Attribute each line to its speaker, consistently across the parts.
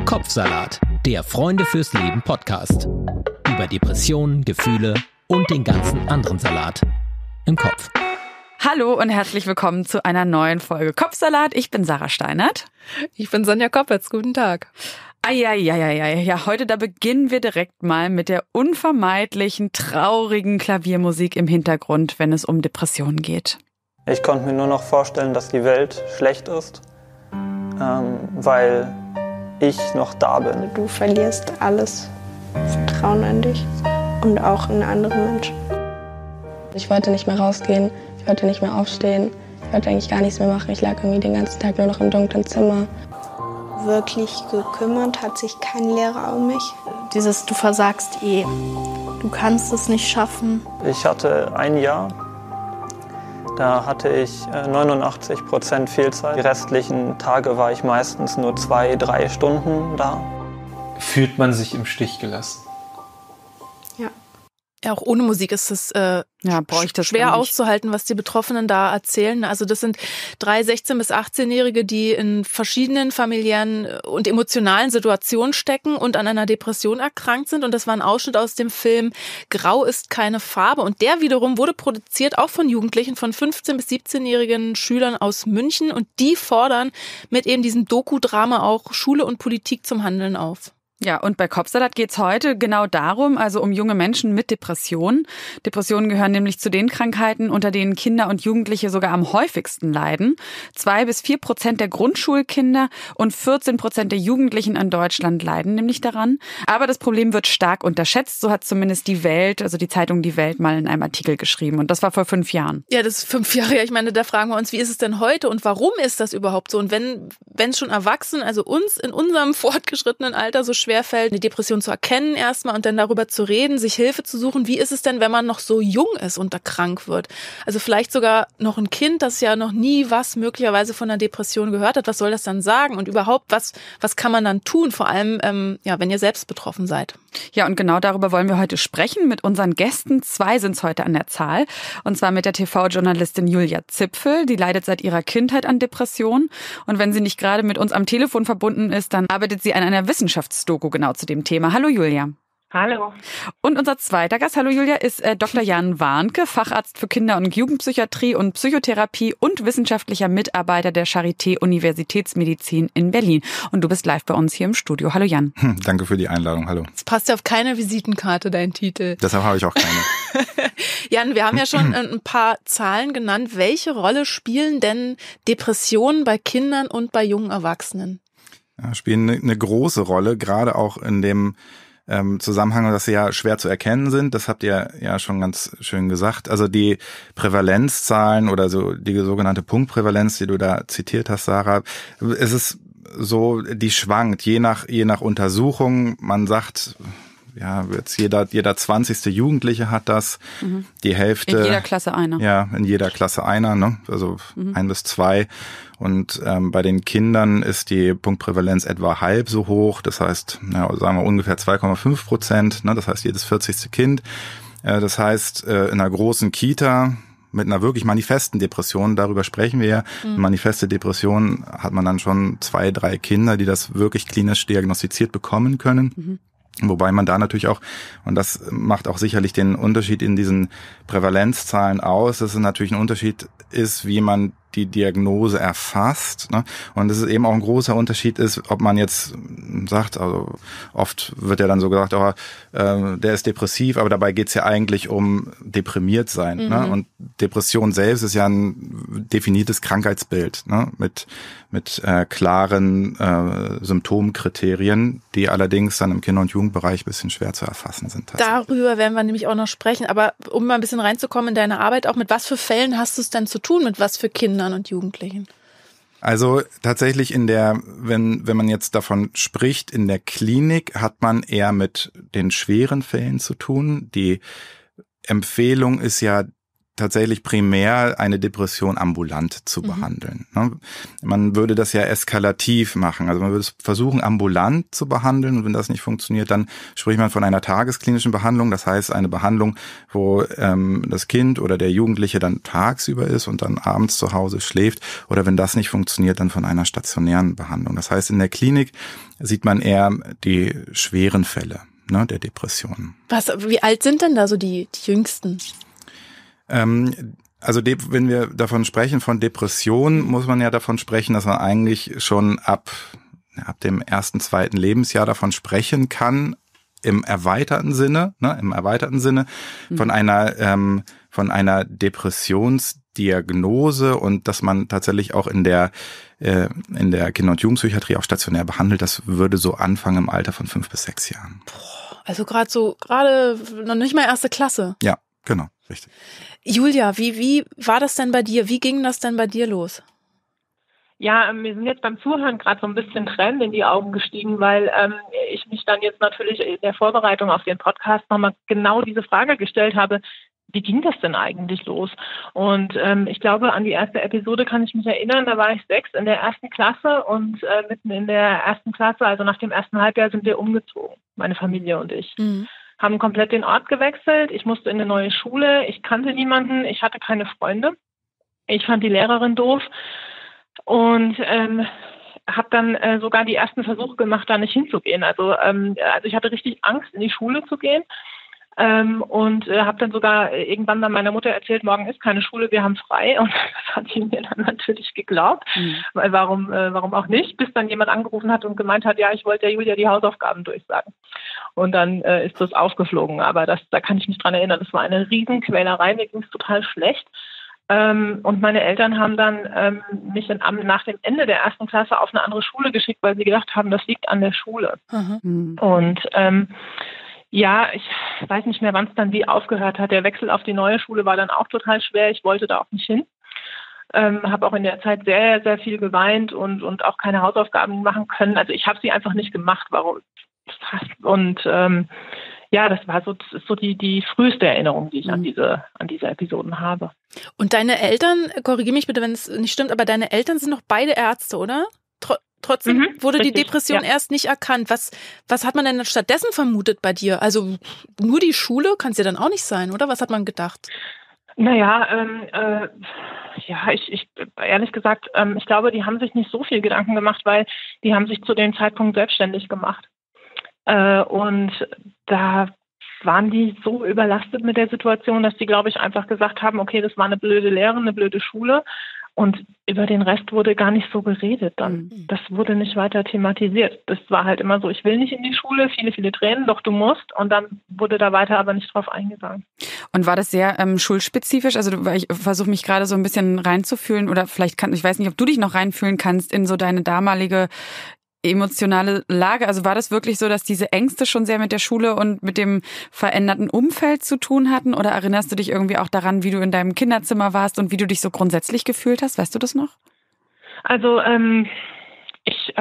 Speaker 1: Kopfsalat, der Freunde fürs Leben Podcast. Über Depressionen, Gefühle und den ganzen anderen Salat im Kopf.
Speaker 2: Hallo und herzlich willkommen zu einer neuen Folge Kopfsalat. Ich bin Sarah Steinert.
Speaker 3: Ich bin Sonja Koppitz. Guten Tag.
Speaker 2: Ja, heute da beginnen wir direkt mal mit der unvermeidlichen, traurigen Klaviermusik im Hintergrund, wenn es um Depressionen geht.
Speaker 4: Ich konnte mir nur noch vorstellen, dass die Welt schlecht ist, weil ich noch da bin.
Speaker 5: Du verlierst alles Vertrauen an dich und auch in andere Menschen. Ich wollte nicht mehr rausgehen, ich wollte nicht mehr aufstehen, ich wollte eigentlich gar nichts mehr machen. Ich lag irgendwie den ganzen Tag nur noch im dunklen Zimmer. Wirklich gekümmert hat sich kein Lehrer um mich.
Speaker 6: Dieses du versagst du kannst es nicht schaffen.
Speaker 4: Ich hatte ein Jahr, da hatte ich 89% Fehlzeit. Die restlichen Tage war ich meistens nur 2-3 Stunden da.
Speaker 7: Fühlt man sich im Stich gelassen?
Speaker 3: Ja, auch ohne Musik ist es schwer auszuhalten, was die Betroffenen da erzählen. Also das sind 3 16- bis 18-Jährige, die in verschiedenen familiären und emotionalen Situationen stecken und an einer Depression erkrankt sind. Und das war ein Ausschnitt aus dem Film Grau ist keine Farbe. Und der wiederum wurde produziert auch von Jugendlichen, von 15- bis 17-jährigen Schülern aus München. Und die fordern mit eben diesem Doku-Drama auch Schule und Politik zum Handeln auf.
Speaker 2: Ja, und bei Kopfsalat geht's heute genau darum, also um junge Menschen mit Depressionen. Depressionen gehören nämlich zu den Krankheiten, unter denen Kinder und Jugendliche sogar am häufigsten leiden. 2-4% der Grundschulkinder und 14% der Jugendlichen in Deutschland leiden nämlich daran. Aber das Problem wird stark unterschätzt, so hat zumindest die Welt, also die Zeitung Die Welt, mal in einem Artikel geschrieben. Und das war vor 5 Jahren.
Speaker 3: Ja, das ist 5 Jahre her. Ich meine, da fragen wir uns, wie ist es denn heute und warum ist das überhaupt so? Und wenn es schon Erwachsenen, also uns in unserem fortgeschrittenen Alter so schwerfällt, die Depression zu erkennen erstmal und dann darüber zu reden, sich Hilfe zu suchen. Wie ist es denn, wenn man noch so jung ist und da krank wird? Also vielleicht sogar noch ein Kind, das ja noch nie was möglicherweise von einer Depression gehört hat. Was soll das dann sagen? Und überhaupt, was kann man dann tun? Vor allem, wenn ihr selbst betroffen seid.
Speaker 2: Ja, und genau darüber wollen wir heute sprechen mit unseren Gästen. 2 sind es heute an der Zahl. Und zwar mit der TV-Journalistin Julia Zipfel. Die leidet seit ihrer Kindheit an Depressionen. Und wenn sie nicht gerade mit uns am Telefon verbunden ist, dann arbeitet sie an einer Wissenschaftsdoku genau zu dem Thema. Hallo Julia.
Speaker 8: Hallo.
Speaker 2: Und unser zweiter Gast, hallo Julia, ist Dr. Jan Warnke, Facharzt für Kinder- und Jugendpsychiatrie und Psychotherapie und wissenschaftlicher Mitarbeiter der Charité Universitätsmedizin in Berlin. Und du bist live bei uns hier im Studio. Hallo Jan.
Speaker 9: Danke für die Einladung, hallo.
Speaker 3: Es passt ja auf keine Visitenkarte, dein Titel.
Speaker 9: Deshalb habe ich auch keine.
Speaker 3: Jan, wir haben ja schon ein paar Zahlen genannt. Welche Rolle spielen denn Depressionen bei Kindern und bei jungen Erwachsenen?
Speaker 9: Ja, spielen eine große Rolle, gerade auch in dem Zusammenhang, dass sie ja schwer zu erkennen sind. Das habt ihr ja schon ganz schön gesagt. Also die Prävalenzzahlen oder so die sogenannte Punktprävalenz, die du da zitiert hast, Sarah, es ist so, die schwankt je nach Untersuchung. Man sagt, ja, jetzt jeder 20. Jugendliche hat das, die Hälfte.
Speaker 2: In jeder Klasse einer.
Speaker 9: Ja, in jeder Klasse einer, ne? Also 1 bis 2. Und bei den Kindern ist die Punktprävalenz etwa halb so hoch. Das heißt, sagen wir ungefähr 2,5%. Ne? Das heißt, jedes 40. Kind. Das heißt, in einer großen Kita mit einer wirklich manifesten Depression, darüber sprechen wir ja. Manifeste Depression hat man dann schon 2-3 Kinder, die das wirklich klinisch diagnostiziert bekommen können. Wobei man da natürlich auch, und das macht auch sicherlich den Unterschied in diesen Prävalenzzahlen aus, dass es natürlich ein Unterschied ist, wie man die Diagnose erfasst, ne? Und es ist eben auch ein großer Unterschied ist, ob man jetzt sagt, also oft wird ja dann so gesagt, der ist depressiv, aber dabei geht's ja eigentlich um deprimiert sein, ne? Und Depression selbst ist ja ein definiertes Krankheitsbild, ne? Mit klaren Symptomkriterien, die allerdings dann im Kinder- und Jugendbereich ein bisschen schwer zu erfassen sind.
Speaker 3: Darüber werden wir nämlich auch noch sprechen, aber um mal ein bisschen reinzukommen in deine Arbeit, auch mit was für Fällen hast du es denn zu tun, mit was für Kindern und Jugendlichen?
Speaker 9: Also tatsächlich wenn man jetzt davon spricht, in der Klinik hat man eher mit den schweren Fällen zu tun. Die Empfehlung ist ja, tatsächlich primär eine Depression ambulant zu behandeln. Man würde das ja eskalativ machen. Also man würde es versuchen, ambulant zu behandeln. Und wenn das nicht funktioniert, dann spricht man von einer tagesklinischen Behandlung. Das heißt, eine Behandlung, wo das Kind oder der Jugendliche dann tagsüber ist und dann abends zu Hause schläft. Oder wenn das nicht funktioniert, dann von einer stationären Behandlung. Das heißt, in der Klinik sieht man eher die schweren Fälle, ne, der Depressionen.
Speaker 3: Wie alt sind denn da so die Jüngsten?
Speaker 9: Also wenn wir davon sprechen, von Depression, muss man ja davon sprechen, dass man eigentlich schon ab dem 1., 2. Lebensjahr davon sprechen kann, im erweiterten Sinne, von einer Depressionsdiagnose und dass man tatsächlich auch in der Kinder- und Jugendpsychiatrie auch stationär behandelt. Das würde so anfangen im Alter von 5 bis 6 Jahren.
Speaker 3: Also gerade noch nicht mal 1. Klasse.
Speaker 9: Ja, genau, richtig.
Speaker 3: Julia, wie war das denn bei dir? Wie ging das denn bei dir los?
Speaker 8: Ja, mir sind jetzt beim Zuhören gerade so ein bisschen Tränen in die Augen gestiegen, weil ich mich dann jetzt natürlich in der Vorbereitung auf den Podcast nochmal genau diese Frage gestellt habe, wie ging das denn eigentlich los? Und ich glaube, an die erste Episode kann ich mich erinnern, da war ich 6 in der 1. Klasse und mitten in der 1. Klasse, also nach dem 1. Halbjahr, sind wir umgezogen, meine Familie und ich. Haben komplett den Ort gewechselt. Ich musste in eine neue Schule. Ich kannte niemanden. Ich hatte keine Freunde. Ich fand die Lehrerin doof und habe dann sogar die ersten Versuche gemacht, da nicht hinzugehen. Also ich hatte richtig Angst, in die Schule zu gehen. Und habe dann sogar irgendwann dann meiner Mutter erzählt, morgen ist keine Schule, wir haben frei. Und das hat sie mir dann natürlich geglaubt, weil warum auch nicht, bis dann jemand angerufen hat und gemeint hat, ja, ich wollte der Julia die Hausaufgaben durchsagen. Und dann ist das aufgeflogen, aber da kann ich mich dran erinnern, das war eine Riesenquälerei, mir ging es total schlecht. Und meine Eltern haben dann mich nach dem Ende der 1. Klasse auf eine andere Schule geschickt, weil sie gedacht haben, das liegt an der Schule. Und ja, ich weiß nicht mehr, wann es dann wie aufgehört hat. Der Wechsel auf die neue Schule war dann auch total schwer. Ich wollte da auch nicht hin. Habe auch in der Zeit sehr, sehr viel geweint und auch keine Hausaufgaben machen können. Also ich habe sie einfach nicht gemacht. Warum? Und das ist so die früheste Erinnerung, die ich an diese Episoden habe.
Speaker 3: Und deine Eltern, korrigiere mich bitte, wenn es nicht stimmt, aber deine Eltern sind noch beide Ärzte, oder? Trotzdem wurde richtig, die Depression erst nicht erkannt. Was hat man denn stattdessen vermutet bei dir? Also nur die Schule kann es ja dann auch nicht sein, oder? Was hat man gedacht?
Speaker 8: Naja, ich ehrlich gesagt, ich glaube, die haben sich nicht so viel Gedanken gemacht, weil die haben sich zu dem Zeitpunkt selbstständig gemacht. Und da waren die so überlastet mit der Situation, dass die, glaube ich, einfach gesagt haben, okay, das war eine blöde Lehre, eine blöde Schule. Und über den Rest wurde gar nicht so geredet dann. Das wurde nicht weiter thematisiert. Das war halt immer so, ich will nicht in die Schule, viele, viele Tränen, doch du musst. Und dann wurde da weiter aber nicht drauf eingegangen.
Speaker 2: Und war das sehr schulspezifisch? Also ich versuche mich gerade so ein bisschen reinzufühlen oder vielleicht ich weiß nicht, ob du dich noch reinfühlen kannst in so deine damalige emotionale Lage. Also war das wirklich so, dass diese Ängste schon sehr mit der Schule und mit dem veränderten Umfeld zu tun hatten? Oder erinnerst du dich irgendwie auch daran, wie du in deinem Kinderzimmer warst und wie du dich so grundsätzlich gefühlt hast? Weißt du das noch?
Speaker 8: Also ich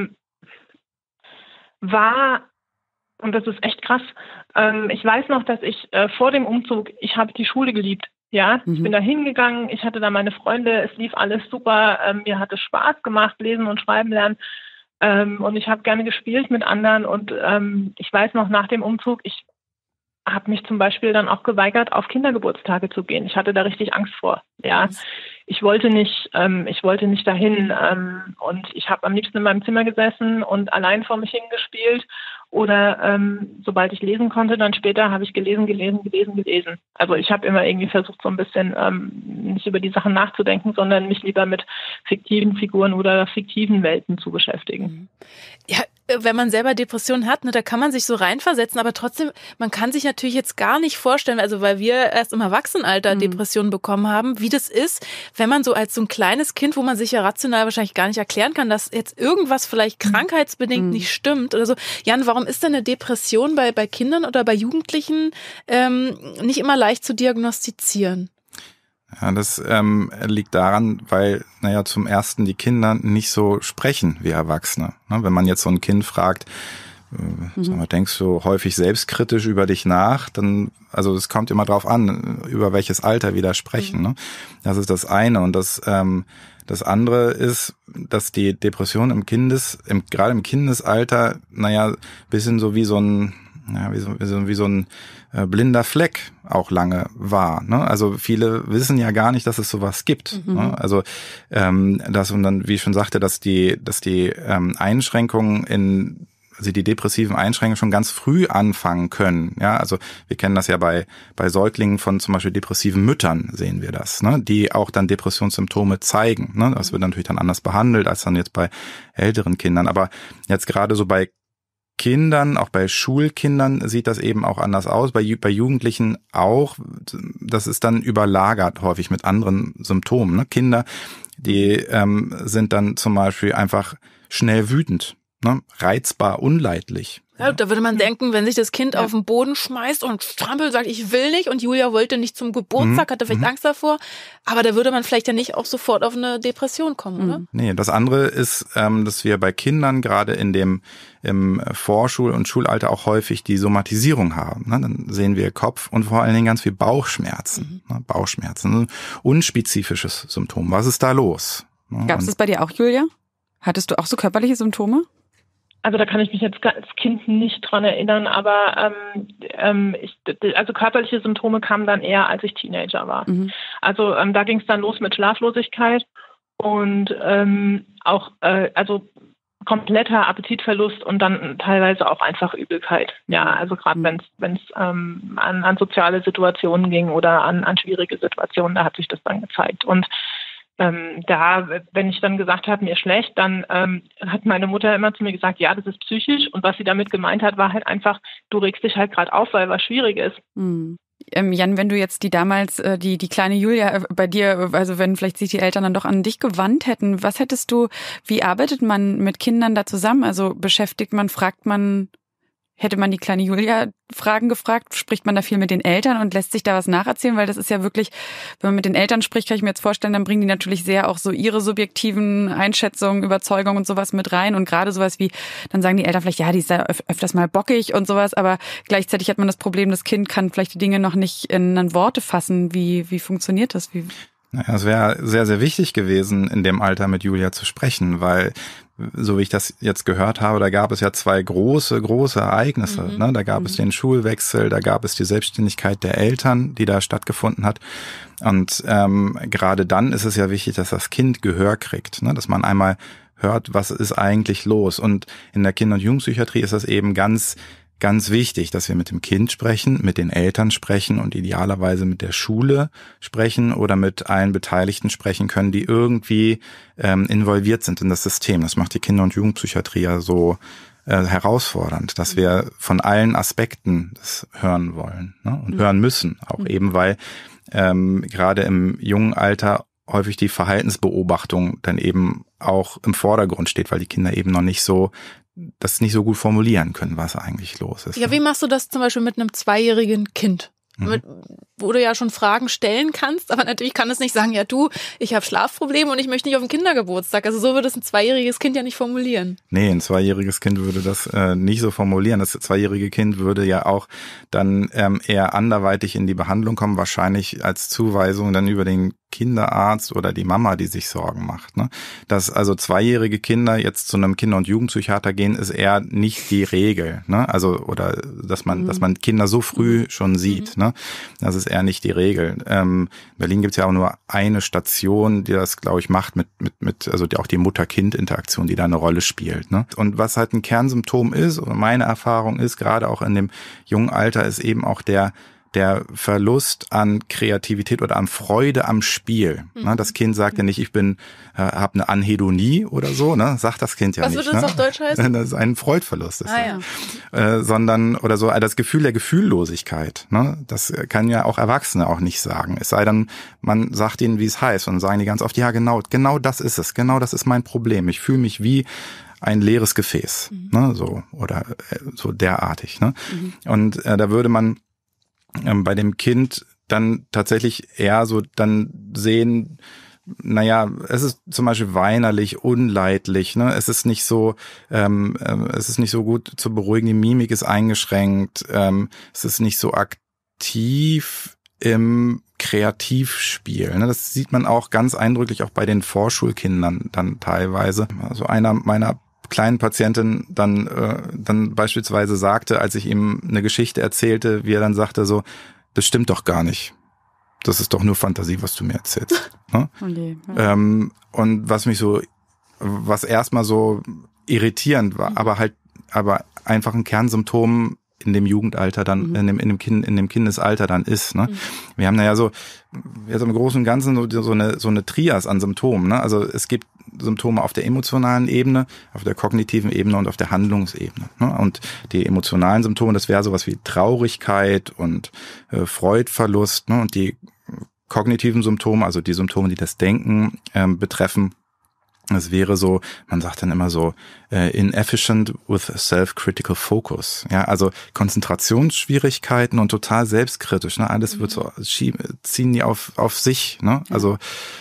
Speaker 8: war, und das ist echt krass, ich weiß noch, dass ich vor dem Umzug, ich habe die Schule geliebt. Ja, ich bin da hingegangen, ich hatte da meine Freunde, es lief alles super, mir hat es Spaß gemacht, lesen und schreiben lernen. Und ich habe gerne gespielt mit anderen und ich weiß noch, nach dem Umzug, ich habe mich zum Beispiel dann auch geweigert, auf Kindergeburtstage zu gehen. Ich hatte da richtig Angst vor. Ja, ich wollte nicht dahin und ich habe am liebsten in meinem Zimmer gesessen und allein vor mich hingespielt. Oder sobald ich lesen konnte, dann später habe ich gelesen. Also ich habe immer irgendwie versucht, so ein bisschen nicht über die Sachen nachzudenken, sondern mich lieber mit fiktiven Figuren oder fiktiven Welten zu beschäftigen.
Speaker 3: Ja, wenn man selber Depressionen hat, ne, da kann man sich so reinversetzen, aber trotzdem, man kann sich natürlich jetzt gar nicht vorstellen, also weil wir erst im Erwachsenenalter Depressionen bekommen haben, wie das ist, wenn man so als so ein kleines Kind, wo man sich ja rational wahrscheinlich gar nicht erklären kann, dass jetzt irgendwas vielleicht krankheitsbedingt nicht stimmt oder so. Jan, warum ist denn eine Depression bei Kindern oder bei Jugendlichen nicht immer leicht zu diagnostizieren?
Speaker 9: Ja, das liegt daran, weil, zum Ersten die Kinder nicht so sprechen wie Erwachsene. Wenn man jetzt so ein Kind fragt, sag mal, denkst du häufig selbstkritisch über dich nach, dann, also es kommt immer drauf an, über welches Alter wir da sprechen. Ne? Das ist das eine. Und das andere ist, dass die Depression gerade im Kindesalter, bisschen so wie so ein blinder Fleck auch lange war. Ne? Also viele wissen ja gar nicht, dass es sowas gibt. Ne? Also das, und dann, wie ich schon sagte, dass die Einschränkungen also die depressiven Einschränkungen schon ganz früh anfangen können. Ja, also wir kennen das ja bei Säuglingen von zum Beispiel depressiven Müttern, sehen wir das, ne? Die auch dann Depressionssymptome zeigen. Ne? Das wird natürlich dann anders behandelt als dann jetzt bei älteren Kindern. Aber jetzt gerade so bei Kindern, auch bei Schulkindern sieht das eben auch anders aus. Bei Jugendlichen auch. Das ist dann überlagert häufig mit anderen Symptomen. Ne? Kinder, die sind dann zum Beispiel einfach schnell wütend. Ne, reizbar, unleidlich.
Speaker 3: Ja, da würde man denken, wenn sich das Kind auf den Boden schmeißt und strampelt, sagt, ich will nicht, und Julia wollte nicht zum Geburtstag, hatte vielleicht Angst davor, aber da würde man vielleicht ja nicht auch sofort auf eine Depression kommen, oder?
Speaker 9: Nee, das andere ist, dass wir bei Kindern gerade im Vorschul- und Schulalter auch häufig die Somatisierung haben. Ne? Dann sehen wir Kopf- und vor allen Dingen ganz viel Bauchschmerzen. Ne? Bauchschmerzen, unspezifisches Symptom. Was ist da los? Ne?
Speaker 2: Gab es das bei dir auch, Julia? Hattest du auch so körperliche Symptome?
Speaker 8: Also da kann ich mich jetzt als Kind nicht dran erinnern, aber also körperliche Symptome kamen dann eher, als ich Teenager war. Also da ging es dann los mit Schlaflosigkeit und auch also kompletter Appetitverlust und dann teilweise auch einfach Übelkeit. Ja, also gerade wenn es an soziale Situationen ging oder an schwierige Situationen, da hat sich das dann gezeigt. Und wenn ich dann gesagt habe, mir schlecht, dann hat meine Mutter immer zu mir gesagt, ja, das ist psychisch. Und was sie damit gemeint hat, war halt einfach, du regst dich halt gerade auf, weil was schwierig ist.
Speaker 2: Jan, wenn du jetzt die kleine Julia bei dir, also wenn vielleicht sich die Eltern dann doch an dich gewandt hätten, wie arbeitet man mit Kindern da zusammen? Also hätte man die kleine Julia Fragen gefragt, spricht man da viel mit den Eltern und lässt sich da was nacherzählen? Weil das ist ja wirklich, wenn man mit den Eltern spricht, kann ich mir jetzt vorstellen, dann bringen die natürlich sehr auch so ihre subjektiven Einschätzungen, Überzeugungen und sowas mit rein. Und gerade sowas wie, dann sagen die Eltern vielleicht, ja, die ist ja öfters mal bockig und sowas, aber gleichzeitig hat man das Problem, das Kind kann vielleicht die Dinge noch nicht in Worte fassen. Wie funktioniert das?
Speaker 9: Naja, es wäre sehr, sehr wichtig gewesen, in dem Alter mit Julia zu sprechen, weil, so wie ich das jetzt gehört habe, da gab es ja 2 große Ereignisse. Ne? Da gab es den Schulwechsel, da gab es die Selbstständigkeit der Eltern, die da stattgefunden hat. Und gerade dann ist es ja wichtig, dass das Kind Gehör kriegt, ne? Dass man einmal hört, was ist eigentlich los. Und in der Kinder- und Jugendpsychiatrie ist das eben ganz wichtig, dass wir mit dem Kind sprechen, mit den Eltern sprechen und idealerweise mit der Schule sprechen oder mit allen Beteiligten sprechen können, die irgendwie involviert sind in das System. Das macht die Kinder- und Jugendpsychiatrie ja so herausfordernd, dass wir von allen Aspekten das hören wollen, ne? Und hören müssen, auch eben, weil gerade im jungen Alter häufig die Verhaltensbeobachtung dann eben auch im Vordergrund steht, weil die Kinder eben noch nicht so gut formulieren können, was eigentlich los ist.
Speaker 3: Ja, wie machst du das zum Beispiel mit einem 2-jährigen Kind? Wo du ja schon Fragen stellen kannst, aber natürlich kann es nicht sagen, ja du, ich habe Schlafprobleme und ich möchte nicht auf den Kindergeburtstag. Also so würde es ein 2-jähriges Kind ja nicht formulieren.
Speaker 9: Nee, ein 2-jähriges Kind würde das nicht so formulieren. Das 2-jährige Kind würde ja auch dann eher anderweitig in die Behandlung kommen, wahrscheinlich als Zuweisung dann über den Kinderarzt oder die Mama, die sich Sorgen macht. Ne? Dass also 2-jährige Kinder jetzt zu einem Kinder- und Jugendpsychiater gehen, ist eher nicht die Regel. Ne? Also oder dass man Kinder so früh schon sieht. Ne? Das ist eher nicht die Regel. In Berlin gibt es ja auch nur eine Station, die das, glaube ich, macht mit also auch die Mutter-Kind-Interaktion, die da eine Rolle spielt. Ne? Und was halt ein Kernsymptom ist, oder meine Erfahrung ist, gerade auch in dem jungen Alter, ist eben auch der Verlust an Kreativität oder an Freude am Spiel. Ne, das Kind sagt ja nicht, ich habe eine Anhedonie oder so, ne? Sagt das Kind ja nicht.
Speaker 3: Was würde das auf Deutsch heißen?
Speaker 9: Das ist ein Freudverlust. Sondern oder so das Gefühl der Gefühllosigkeit. Ne? Das kann ja auch Erwachsene auch nicht sagen. Es sei denn, man sagt ihnen, wie es heißt, und sagen die ganz oft, ja genau das ist es, genau das ist mein Problem. Ich fühle mich wie ein leeres Gefäß, ne? So oder so derartig. Ne? Und da würde man bei dem Kind dann tatsächlich eher so dann sehen, es ist zum Beispiel weinerlich, unleidlich, ne? Es ist nicht so gut zu beruhigen, die Mimik ist eingeschränkt, es ist nicht so aktiv im Kreativspiel. Ne? Das sieht man auch ganz eindrücklich auch bei den Vorschulkindern dann teilweise. Also einer meiner kleinen Patientin dann beispielsweise sagte, als ich ihm eine Geschichte erzählte, wie er dann sagte so, das stimmt doch gar nicht. Das ist doch nur Fantasie, was du mir erzählst. Ne? Okay, ja. Und was erstmal so irritierend war, aber einfach ein Kernsymptom in dem Jugendalter dann, in dem Kindesalter dann ist. Ne? Wir haben jetzt im Großen und Ganzen so eine Trias an Symptomen. Ne? Also es gibt Symptome auf der emotionalen Ebene, auf der kognitiven Ebene und auf der Handlungsebene. Ne? Und die emotionalen Symptome, das wäre sowas wie Traurigkeit und Freudverlust. Ne? Und die kognitiven Symptome, also die Symptome, die das Denken betreffen, es wäre so, man sagt dann immer so, inefficient with self-critical focus. Ja, also Konzentrationsschwierigkeiten und total selbstkritisch. Ne? Alles wird so, ziehen die auf sich. Ne? Also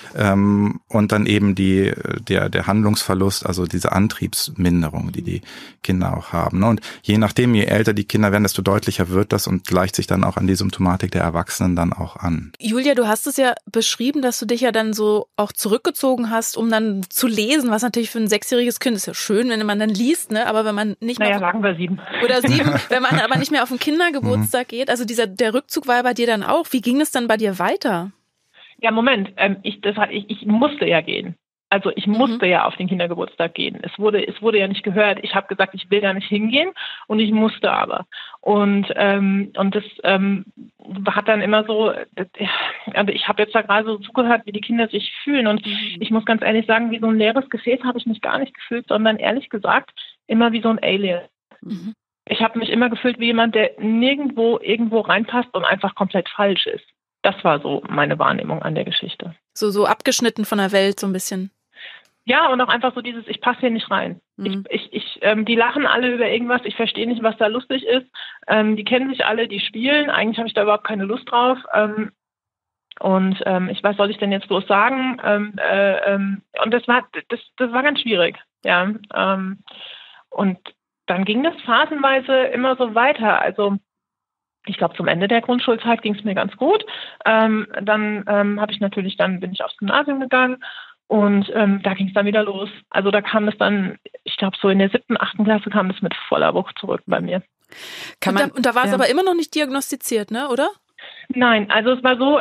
Speaker 9: und dann eben der Handlungsverlust, also diese Antriebsminderung, die Kinder auch haben. Ne? Und je nachdem, je älter die Kinder werden, desto deutlicher wird das und gleicht sich dann auch an die Symptomatik der Erwachsenen dann auch an.
Speaker 3: Julia, du hast es ja beschrieben, dass du dich ja dann so auch zurückgezogen hast, um dann zu lesen, was natürlich für ein 6-jähriges Kind ist ja schön, wenn man dann liest, ne? Aber wenn man nicht mehr...
Speaker 8: sagen wir 7.
Speaker 3: Oder 7, wenn man aber nicht mehr auf den Kindergeburtstag geht, also der Rückzug war bei dir dann auch. Wie ging es dann bei dir weiter?
Speaker 8: Ja, Moment, ich musste ja gehen. Also ich musste ja auf den Kindergeburtstag gehen. Es wurde ja nicht gehört. Ich habe gesagt, ich will da nicht hingehen und ich musste aber. Und das hat dann immer so, also ich habe jetzt da gerade so zugehört, wie die Kinder sich fühlen und ich muss ganz ehrlich sagen, wie so ein leeres Gefäß habe ich mich gar nicht gefühlt, sondern ehrlich gesagt immer wie so ein Alien. Ich habe mich immer gefühlt wie jemand, der nirgendwo irgendwo reinpasst und einfach komplett falsch ist. Das war so meine Wahrnehmung an der Geschichte.
Speaker 3: So abgeschnitten von der Welt so ein bisschen.
Speaker 8: Ja, und auch einfach so dieses, ich passe hier nicht rein. Die lachen alle über irgendwas, ich verstehe nicht, was da lustig ist. Die kennen sich alle, die spielen. Eigentlich habe ich da überhaupt keine Lust drauf. Was soll ich denn jetzt bloß sagen? Und das war ganz schwierig. Ja. Und dann ging das phasenweise immer so weiter. Also ich glaube, zum Ende der Grundschulzeit ging es mir ganz gut. Dann bin ich aufs Gymnasium gegangen und da ging es dann wieder los. Also da kam es dann, ich glaube, so in der 7., 8. Klasse kam es mit voller Wucht zurück bei mir.
Speaker 3: Und da war es aber immer noch nicht diagnostiziert, ne, oder?
Speaker 8: Nein, also es war so,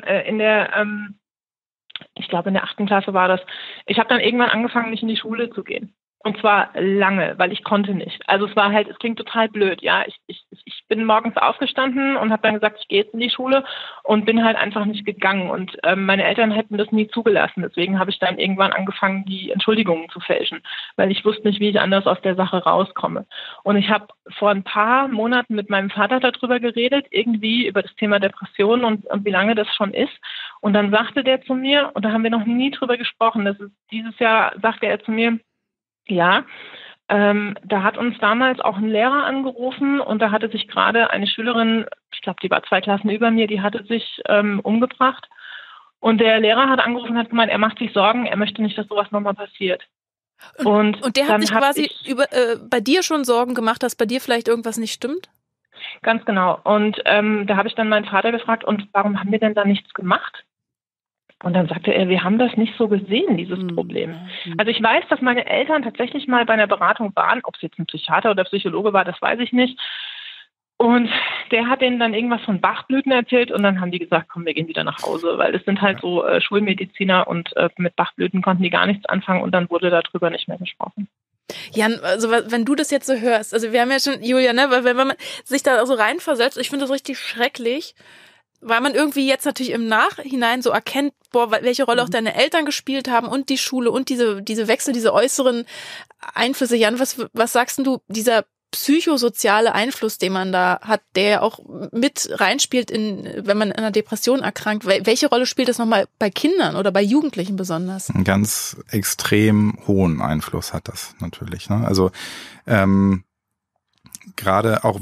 Speaker 8: ich glaube in der 8. Klasse war das, ich habe dann irgendwann angefangen, nicht in die Schule zu gehen. Und zwar lange, weil ich konnte nicht. Also es war halt, es klingt total blöd, ja. Ich bin morgens aufgestanden und habe dann gesagt, ich gehe jetzt in die Schule und bin halt einfach nicht gegangen. Und meine Eltern hätten das nie zugelassen. Deswegen habe ich dann irgendwann angefangen, die Entschuldigungen zu fälschen, weil ich wusste nicht, wie ich anders aus der Sache rauskomme. Und ich habe vor ein paar Monaten mit meinem Vater darüber geredet, irgendwie über das Thema Depression und wie lange das schon ist. Und dann sagte der zu mir, und da haben wir noch nie drüber gesprochen, das ist dieses Jahr, sagte er zu mir, ja, da hat uns damals auch ein Lehrer angerufen und da hatte sich gerade eine Schülerin, ich glaube, die war 2 Klassen über mir, die hatte sich umgebracht. Und der Lehrer hat angerufen und hat gemeint, er macht sich Sorgen, er möchte nicht, dass sowas nochmal passiert.
Speaker 3: Und der hat sich quasi bei dir schon Sorgen gemacht, dass bei dir vielleicht irgendwas nicht stimmt?
Speaker 8: Ganz genau. Und da habe ich dann meinen Vater gefragt, und warum haben wir denn da nichts gemacht? Und dann sagte er, wir haben das nicht so gesehen, dieses Problem. Also ich weiß, dass meine Eltern tatsächlich mal bei einer Beratung waren, ob es jetzt ein Psychiater oder Psychologe war, das weiß ich nicht. Und der hat denen dann irgendwas von Bachblüten erzählt und dann haben die gesagt, komm, wir gehen wieder nach Hause, weil es sind halt so Schulmediziner und mit Bachblüten konnten die gar nichts anfangen und dann wurde darüber nicht mehr gesprochen.
Speaker 3: Jan, also wenn du das jetzt so hörst, also wir haben ja schon, Julia, ne, weil wenn man sich da so reinversetzt, ich finde das richtig schrecklich, weil man irgendwie jetzt natürlich im Nachhinein so erkennt, welche Rolle auch deine Eltern gespielt haben und die Schule und diese Wechsel, diese äußeren Einflüsse. Jan, was sagst denn du, dieser psychosoziale Einfluss, den man da hat, der ja auch mit reinspielt, wenn man an einer Depression erkrankt, welche Rolle spielt das nochmal bei Kindern oder bei Jugendlichen besonders?
Speaker 9: Einen ganz extrem hohen Einfluss hat das natürlich. Ne? Also gerade auch wenn ich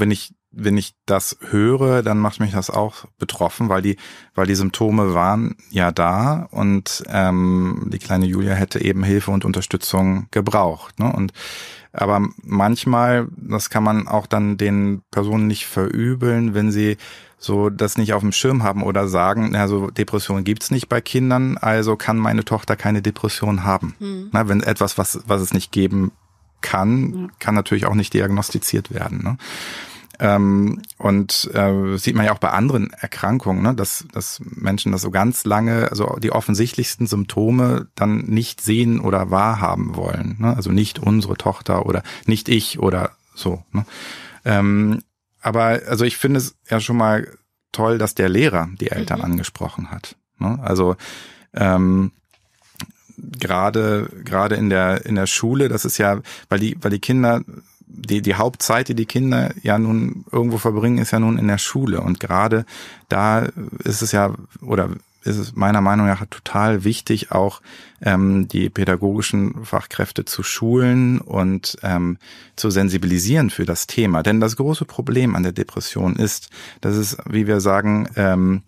Speaker 9: wenn ich das höre, dann macht mich das auch betroffen, weil die Symptome waren ja da und die kleine Julia hätte eben Hilfe und Unterstützung gebraucht, ne? Aber manchmal, das kann man auch dann den Personen nicht verübeln, wenn sie so das nicht auf dem Schirm haben oder sagen, also Depression gibt's nicht bei Kindern, also kann meine Tochter keine Depression haben. Na, wenn etwas, was es nicht geben kann natürlich auch nicht diagnostiziert werden, ne? Sieht man ja auch bei anderen Erkrankungen, ne, dass Menschen das so ganz lange, also die offensichtlichsten Symptome dann nicht sehen oder wahrhaben wollen, ne? Also nicht unsere Tochter oder nicht ich oder so, ne? Aber also ich finde es ja schon mal toll, dass der Lehrer die Eltern angesprochen hat, ne? Also gerade in der Schule, das ist ja, weil die Kinder die Hauptzeit, die Kinder ja nun irgendwo verbringen, ist ja nun in der Schule. Und gerade da ist es ja, oder ist es meiner Meinung nach total wichtig, auch die pädagogischen Fachkräfte zu schulen und zu sensibilisieren für das Thema. Denn das große Problem an der Depression ist, dass es, wie wir sagen,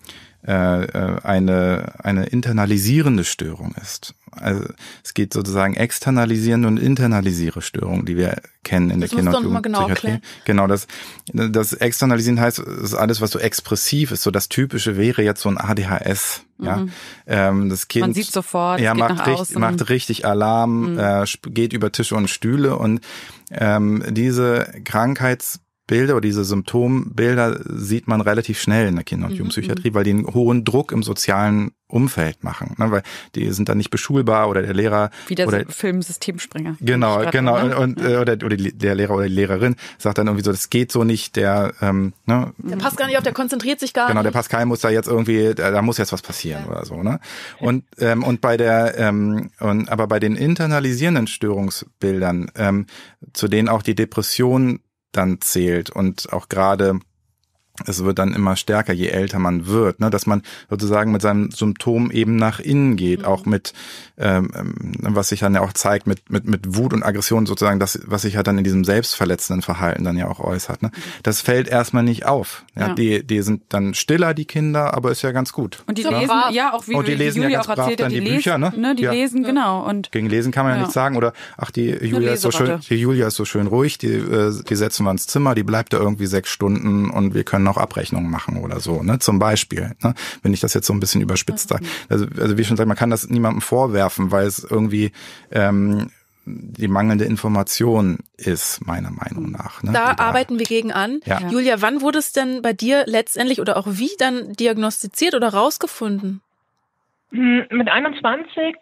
Speaker 9: eine internalisierende Störung ist. Also es geht sozusagen externalisierende und internalisierende Störungen, die wir kennen in der Kinder- und Jugendpsychiatrie. Genau, das Externalisieren heißt, es ist alles, was so expressiv ist. So das Typische wäre jetzt so ein ADHS. Ja, das Kind,
Speaker 2: man sieht sofort,
Speaker 9: ja,
Speaker 2: geht nach außen.
Speaker 9: macht richtig Alarm, geht über Tische und Stühle und diese Krankheitsbilder oder diese Symptombilder sieht man relativ schnell in der Kinder- und Jugendpsychiatrie, weil die einen hohen Druck im sozialen Umfeld machen, ne? Weil die sind dann nicht beschulbar oder der Lehrer
Speaker 2: wie der
Speaker 9: oder
Speaker 2: Film Systemspringer.
Speaker 9: Genau und der Lehrer oder die Lehrerin sagt dann irgendwie so, das geht so nicht, der
Speaker 3: passt gar nicht auf, der konzentriert sich gar nicht.
Speaker 9: Genau, der Pascal muss da jetzt irgendwie, da muss jetzt was passieren oder so, ne? Und bei der aber bei den internalisierenden Störungsbildern, zu denen auch die Depression dann zählt und auch gerade es wird dann immer stärker, je älter man wird, ne, dass man sozusagen mit seinem Symptom eben nach innen geht, auch mit, was sich dann ja auch zeigt, mit Wut und Aggression sozusagen, das, was sich halt dann in diesem selbstverletzenden Verhalten dann ja auch äußert, ne. Das fällt erstmal nicht auf. Ja. Die sind dann stiller, die Kinder, aber ist ja ganz gut.
Speaker 2: Und die lesen, ja, auch wie Julia auch erzählt hat, die Bücher, ne? Die lesen, genau. Und
Speaker 9: gegen Lesen kann man ja nichts sagen, oder, ach, die Julia ist so schön ruhig, die setzen wir ins Zimmer, die bleibt da irgendwie 6 Stunden und wir können noch Abrechnungen machen oder so, ne, zum Beispiel, ne, wenn ich das jetzt so ein bisschen überspitzt sage. Also wie schon gesagt, man kann das niemandem vorwerfen, weil es irgendwie die mangelnde Information ist, meiner Meinung nach. Ne,
Speaker 3: da arbeiten wir gegen an. Ja. Julia, wann wurde es denn bei dir letztendlich oder auch wie dann diagnostiziert oder rausgefunden?
Speaker 8: Mit 21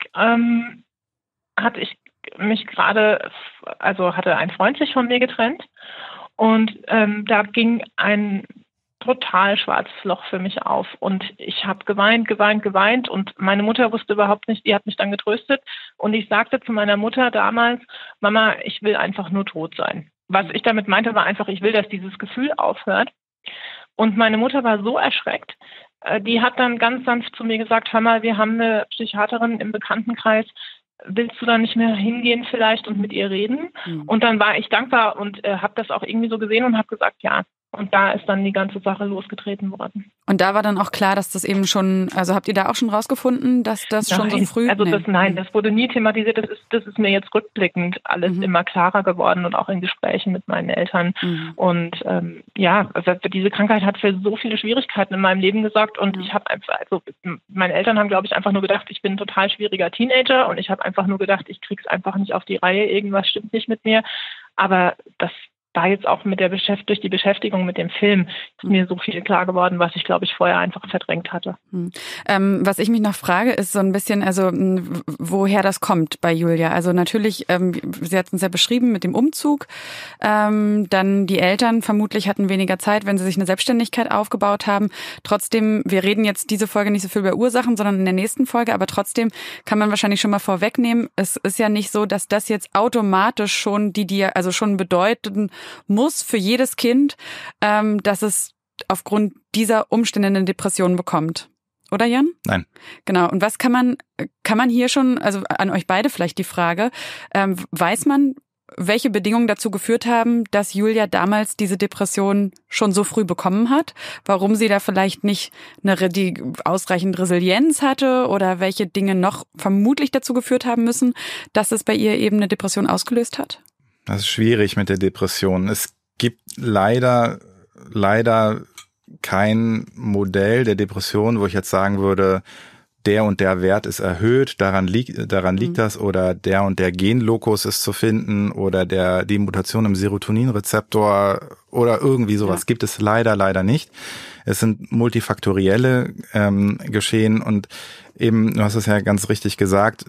Speaker 8: hatte ich mich gerade, also hatte ein Freund sich von mir getrennt. Und da ging ein total schwarzes Loch für mich auf. Und ich habe geweint. Und meine Mutter wusste überhaupt nicht, die hat mich dann getröstet. Und ich sagte zu meiner Mutter damals, Mama, ich will einfach nur tot sein. Was ich damit meinte, war einfach, ich will, dass dieses Gefühl aufhört. Und meine Mutter war so erschreckt, die hat dann ganz sanft zu mir gesagt, hör mal, wir haben eine Psychiaterin im Bekanntenkreis, willst du da nicht mehr hingehen vielleicht und mit ihr reden? Und dann war ich dankbar und habe das auch irgendwie so gesehen und habe gesagt, ja. Und da ist dann die ganze Sache losgetreten worden.
Speaker 2: Und da war dann auch klar, dass das eben schon, also habt ihr da auch schon rausgefunden, dass das schon so früh...
Speaker 8: Also das wurde nie thematisiert. Das ist mir jetzt rückblickend alles immer klarer geworden und auch in Gesprächen mit meinen Eltern. Und also diese Krankheit hat für so viele Schwierigkeiten in meinem Leben gesorgt und ich habe einfach, also meine Eltern haben, glaube ich, einfach nur gedacht, ich bin ein total schwieriger Teenager und ich habe einfach nur gedacht, ich krieg's einfach nicht auf die Reihe, irgendwas stimmt nicht mit mir. Aber das war jetzt auch durch die Beschäftigung mit dem Film ist mir so viel klar geworden, was ich, glaube ich, vorher einfach verdrängt hatte.
Speaker 2: Was ich mich noch frage, ist so ein bisschen, also woher das kommt bei Julia. Also natürlich, sie hat uns ja beschrieben mit dem Umzug. Dann die Eltern vermutlich hatten weniger Zeit, wenn sie sich eine Selbstständigkeit aufgebaut haben. Trotzdem, wir reden jetzt diese Folge nicht so viel über Ursachen, sondern in der nächsten Folge. Aber trotzdem kann man wahrscheinlich schon mal vorwegnehmen, es ist ja nicht so, dass das jetzt automatisch schon schon bedeuten muss für jedes Kind, dass es aufgrund dieser Umstände eine Depression bekommt. Oder Jan?
Speaker 9: Nein.
Speaker 2: Genau. Und was kann man hier schon, also an euch beide vielleicht die Frage, weiß man, welche Bedingungen dazu geführt haben, dass Julia damals diese Depression schon so früh bekommen hat? Warum sie da vielleicht nicht die ausreichend Resilienz hatte oder welche Dinge noch vermutlich dazu geführt haben müssen, dass es bei ihr eben eine Depression ausgelöst hat?
Speaker 9: Das ist schwierig mit der Depression. Es gibt leider kein Modell der Depression, wo ich jetzt sagen würde, der und der Wert ist erhöht, daran liegt das, oder der und der Genlokus ist zu finden oder die Mutation im Serotoninrezeptor oder irgendwie sowas gibt es leider nicht. Es sind multifaktorielle Geschehen und eben, du hast es ja ganz richtig gesagt,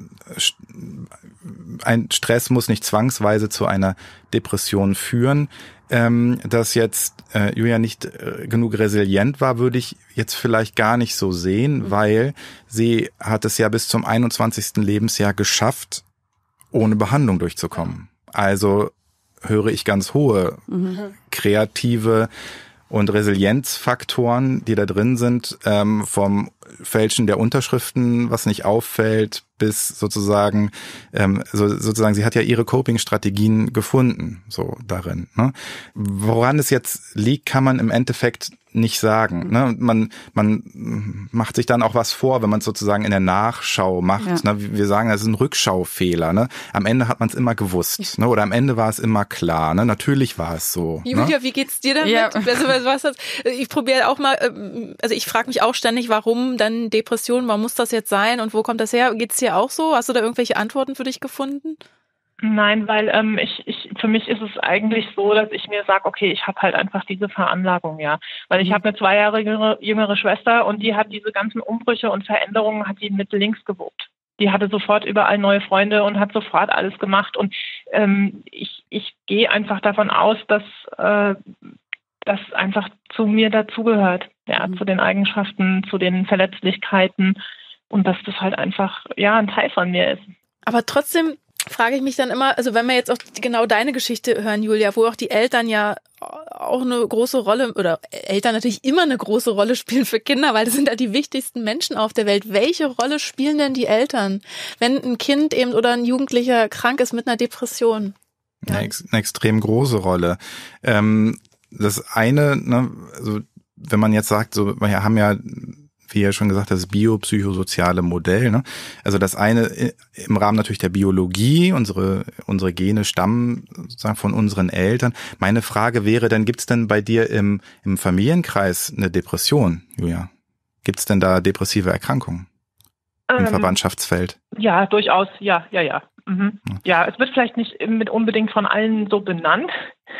Speaker 9: ein Stress muss nicht zwangsweise zu einer Depression führen. Dass jetzt Julia nicht genug resilient war, würde ich jetzt vielleicht gar nicht so sehen, weil sie hat es ja bis zum 21. Lebensjahr geschafft, ohne Behandlung durchzukommen. Also höre ich ganz hohe kreative und Resilienzfaktoren, die da drin sind, vom Fälschen der Unterschriften, was nicht auffällt, bis sozusagen, sie hat ja ihre Coping-Strategien gefunden, so darin. Ne? Woran es jetzt liegt, kann man im Endeffekt nicht sagen. Ne? Man macht sich dann auch was vor, wenn man es sozusagen in der Nachschau macht. Ja. Ne? Wir sagen, das ist ein Rückschaufehler. Ne? Am Ende hat man es immer gewusst. Ne? Oder am Ende war es immer klar. Ne? Natürlich war es so.
Speaker 3: Julia,
Speaker 9: ne?
Speaker 3: Wie geht's dir damit? Ja. Also, ich probiere auch mal, also ich frage mich auch ständig, warum dann Depression, warum muss das jetzt sein und wo kommt das her? Geht's dir auch so? Hast du da irgendwelche Antworten für dich gefunden?
Speaker 8: Nein, weil für mich ist es eigentlich so, dass ich mir sage, okay, ich habe halt einfach diese Veranlagung, ja. Weil ich habe eine 2 Jahre jüngere Schwester und die hat diese ganzen Umbrüche und Veränderungen, hat die mit links gewuppt. Die hatte sofort überall neue Freunde und hat sofort alles gemacht. Und ich gehe einfach davon aus, dass das einfach zu mir dazugehört, ja, zu den Eigenschaften, zu den Verletzlichkeiten und dass das halt einfach, ja, ein Teil von mir ist.
Speaker 3: Aber trotzdem frage ich mich dann immer, also wenn wir jetzt auch genau deine Geschichte hören, Julia, wo auch die Eltern ja auch eine große Rolle, oder Eltern natürlich immer eine große Rolle spielen für Kinder, weil das sind ja die wichtigsten Menschen auf der Welt. Welche Rolle spielen denn die Eltern, wenn ein Kind eben oder ein Jugendlicher krank ist mit einer Depression?
Speaker 9: Ja. Eine extrem große Rolle. Das eine, ne, also wenn man jetzt sagt, so, wir haben ja, wie ja schon gesagt, das biopsychosoziale Modell. Ne? Also das eine im Rahmen natürlich der Biologie, unsere Gene stammen sozusagen von unseren Eltern. Meine Frage wäre dann, gibt es denn bei dir im Familienkreis eine Depression, Julia? Gibt es denn da depressive Erkrankungen im Verwandtschaftsfeld?
Speaker 8: Ja, durchaus, ja. Mhm. Ja, es wird vielleicht nicht unbedingt von allen so benannt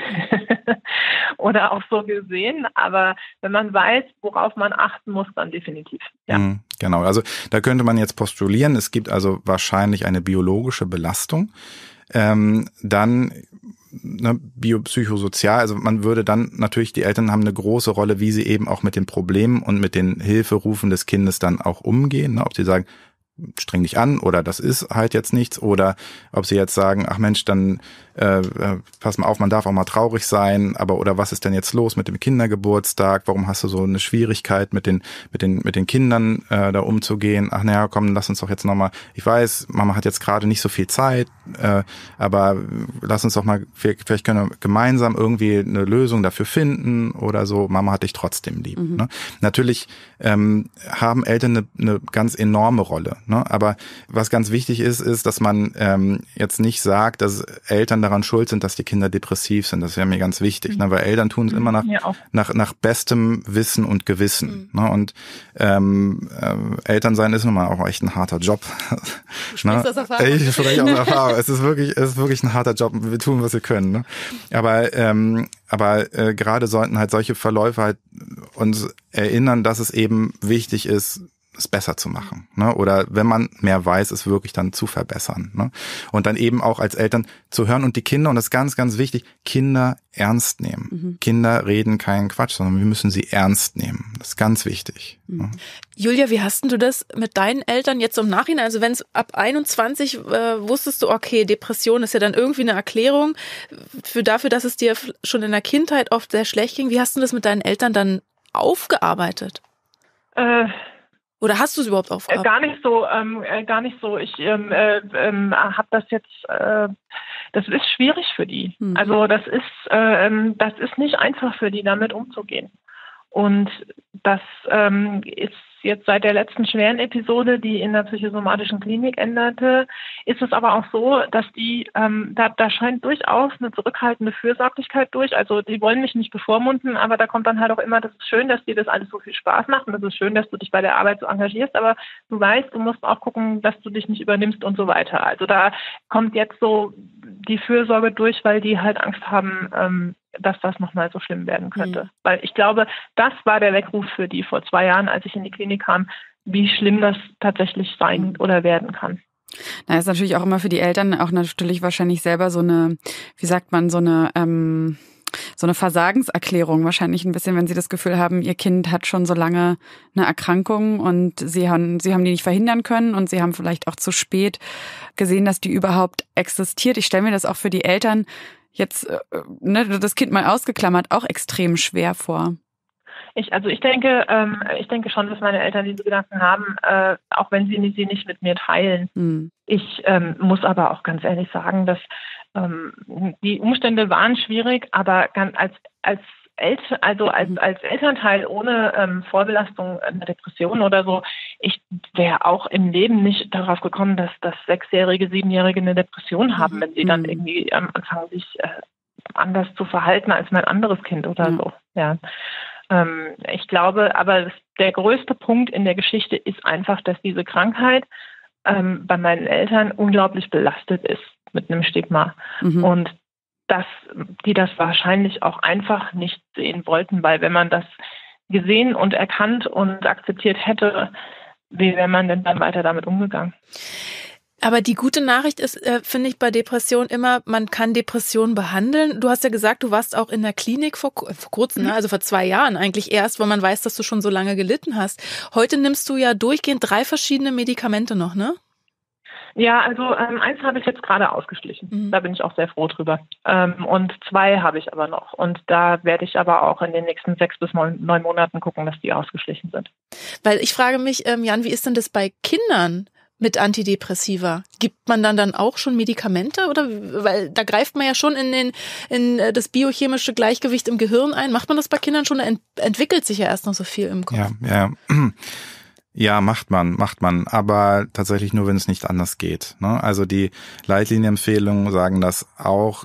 Speaker 8: oder auch so gesehen, aber wenn man weiß, worauf man achten muss, dann definitiv. Ja.
Speaker 9: Genau, also da könnte man jetzt postulieren, es gibt also wahrscheinlich eine biologische Belastung, dann biopsychosozial, also man würde dann natürlich, die Eltern haben eine große Rolle, wie sie eben auch mit den Problemen und mit den Hilferufen des Kindes dann auch umgehen, ne? Ob sie sagen, streng dich an oder das ist halt jetzt nichts, oder ob sie jetzt sagen, ach Mensch, dann pass mal auf, man darf auch mal traurig sein, aber oder was ist denn jetzt los mit dem Kindergeburtstag, warum hast du so eine Schwierigkeit mit den Kindern da umzugehen, ach naja, komm, lass uns doch jetzt nochmal, ich weiß, Mama hat jetzt gerade nicht so viel Zeit, aber lass uns doch mal, vielleicht können wir gemeinsam irgendwie eine Lösung dafür finden oder so, Mama hat dich trotzdem lieb. Ne? Natürlich haben Eltern eine ganz enorme Rolle, ne? Aber was ganz wichtig ist, dass man jetzt nicht sagt, dass Eltern daran schuld sind, dass die Kinder depressiv sind. Das wäre mir ganz wichtig, ne? Weil Eltern tun es immer nach bestem Wissen und Gewissen. Ne? Und Elternsein ist nun mal auch echt ein harter Job.
Speaker 3: Du sprichst aus Erfahrung.
Speaker 9: Ich spreche aus Erfahrung. Es ist wirklich ein harter Job. Wir tun, was wir können. Ne? Aber gerade sollten halt solche Verläufe halt uns erinnern, dass es eben wichtig ist, es besser zu machen, ne? Oder wenn man mehr weiß, es wirklich dann zu verbessern, ne? Und dann eben auch als Eltern zu hören und die Kinder, und das ist ganz, ganz wichtig, Kinder ernst nehmen. Kinder reden keinen Quatsch, sondern wir müssen sie ernst nehmen. Das ist ganz wichtig. Ne?
Speaker 3: Julia, wie hast du das mit deinen Eltern jetzt im Nachhinein? Also wenn es ab 21 wusstest du, okay, Depression ist ja dann irgendwie eine Erklärung dafür, dass es dir schon in der Kindheit oft sehr schlecht ging. Wie hast du das mit deinen Eltern dann aufgearbeitet? Oder hast du es überhaupt aufgearbeitet?
Speaker 8: Gar nicht so. Ich habe das jetzt das ist schwierig für die. Also das ist nicht einfach für die, damit umzugehen. Und das ist jetzt seit der letzten schweren Episode, die in der psychosomatischen Klinik endete, ist es aber auch so, dass die, da scheint durchaus eine zurückhaltende Fürsorglichkeit durch. Also die wollen mich nicht bevormunden, aber da kommt dann halt auch immer, das ist schön, dass dir das alles so viel Spaß macht und das ist schön, dass du dich bei der Arbeit so engagierst, aber du weißt, du musst auch gucken, dass du dich nicht übernimmst und so weiter. Also da kommt jetzt so die Fürsorge durch, weil die halt Angst haben, dass das nochmal so schlimm werden könnte. Weil ich glaube, das war der Weckruf für die vor 2 Jahren, als ich in die Klinik kam, wie schlimm das tatsächlich sein oder werden kann.
Speaker 2: Na, ist natürlich auch immer für die Eltern auch natürlich wahrscheinlich selber so eine, wie sagt man, so eine Versagenserklärung wahrscheinlich ein bisschen, wenn sie das Gefühl haben, ihr Kind hat schon so lange eine Erkrankung und sie haben die nicht verhindern können und sie haben vielleicht auch zu spät gesehen, dass die überhaupt existiert. Ich stelle mir das auch für die Eltern jetzt, das Kind mal ausgeklammert, auch extrem schwer vor.
Speaker 8: Ich denke schon, dass meine Eltern diese Gedanken haben, auch wenn sie nicht mit mir teilen. Ich muss aber auch ganz ehrlich sagen, dass die Umstände waren schwierig, aber als Elternteil ohne Vorbelastung einer Depression oder so, ich wäre auch im Leben nicht darauf gekommen, dass 6-Jährige, 7-Jährige eine Depression haben, wenn sie dann irgendwie anfangen, sich anders zu verhalten als mein anderes Kind oder so. Ja. Ich glaube, aber der größte Punkt in der Geschichte ist einfach, dass diese Krankheit bei meinen Eltern unglaublich belastet ist mit einem Stigma. Und dass die das wahrscheinlich auch einfach nicht sehen wollten, weil wenn man das gesehen und erkannt und akzeptiert hätte, wie wäre man denn dann weiter damit umgegangen?
Speaker 3: Aber die gute Nachricht ist, finde ich, bei Depressionen immer, man kann Depressionen behandeln. Du hast ja gesagt, du warst auch in der Klinik vor kurzem, also vor 2 Jahren eigentlich erst, weil man weiß, dass du schon so lange gelitten hast. Heute nimmst du ja durchgehend 3 verschiedene Medikamente noch, ne?
Speaker 8: Ja, also eins habe ich jetzt gerade ausgeschlichen. Da bin ich auch sehr froh drüber. Und 2 habe ich aber noch. Und da werde ich aber auch in den nächsten 6 bis 9 Monaten gucken, dass die ausgeschlichen sind. Weil ich frage mich,
Speaker 3: Jan, wie ist denn das bei Kindern mit Antidepressiva? Gibt man dann auch schon Medikamente? Oder weil da greift man ja schon in das biochemische Gleichgewicht im Gehirn ein. Macht man das bei Kindern schon? Entwickelt sich ja erst noch so viel im Kopf.
Speaker 9: Ja, macht man, aber tatsächlich nur, wenn es nicht anders geht. Ne? Also die Leitlinienempfehlungen sagen das auch,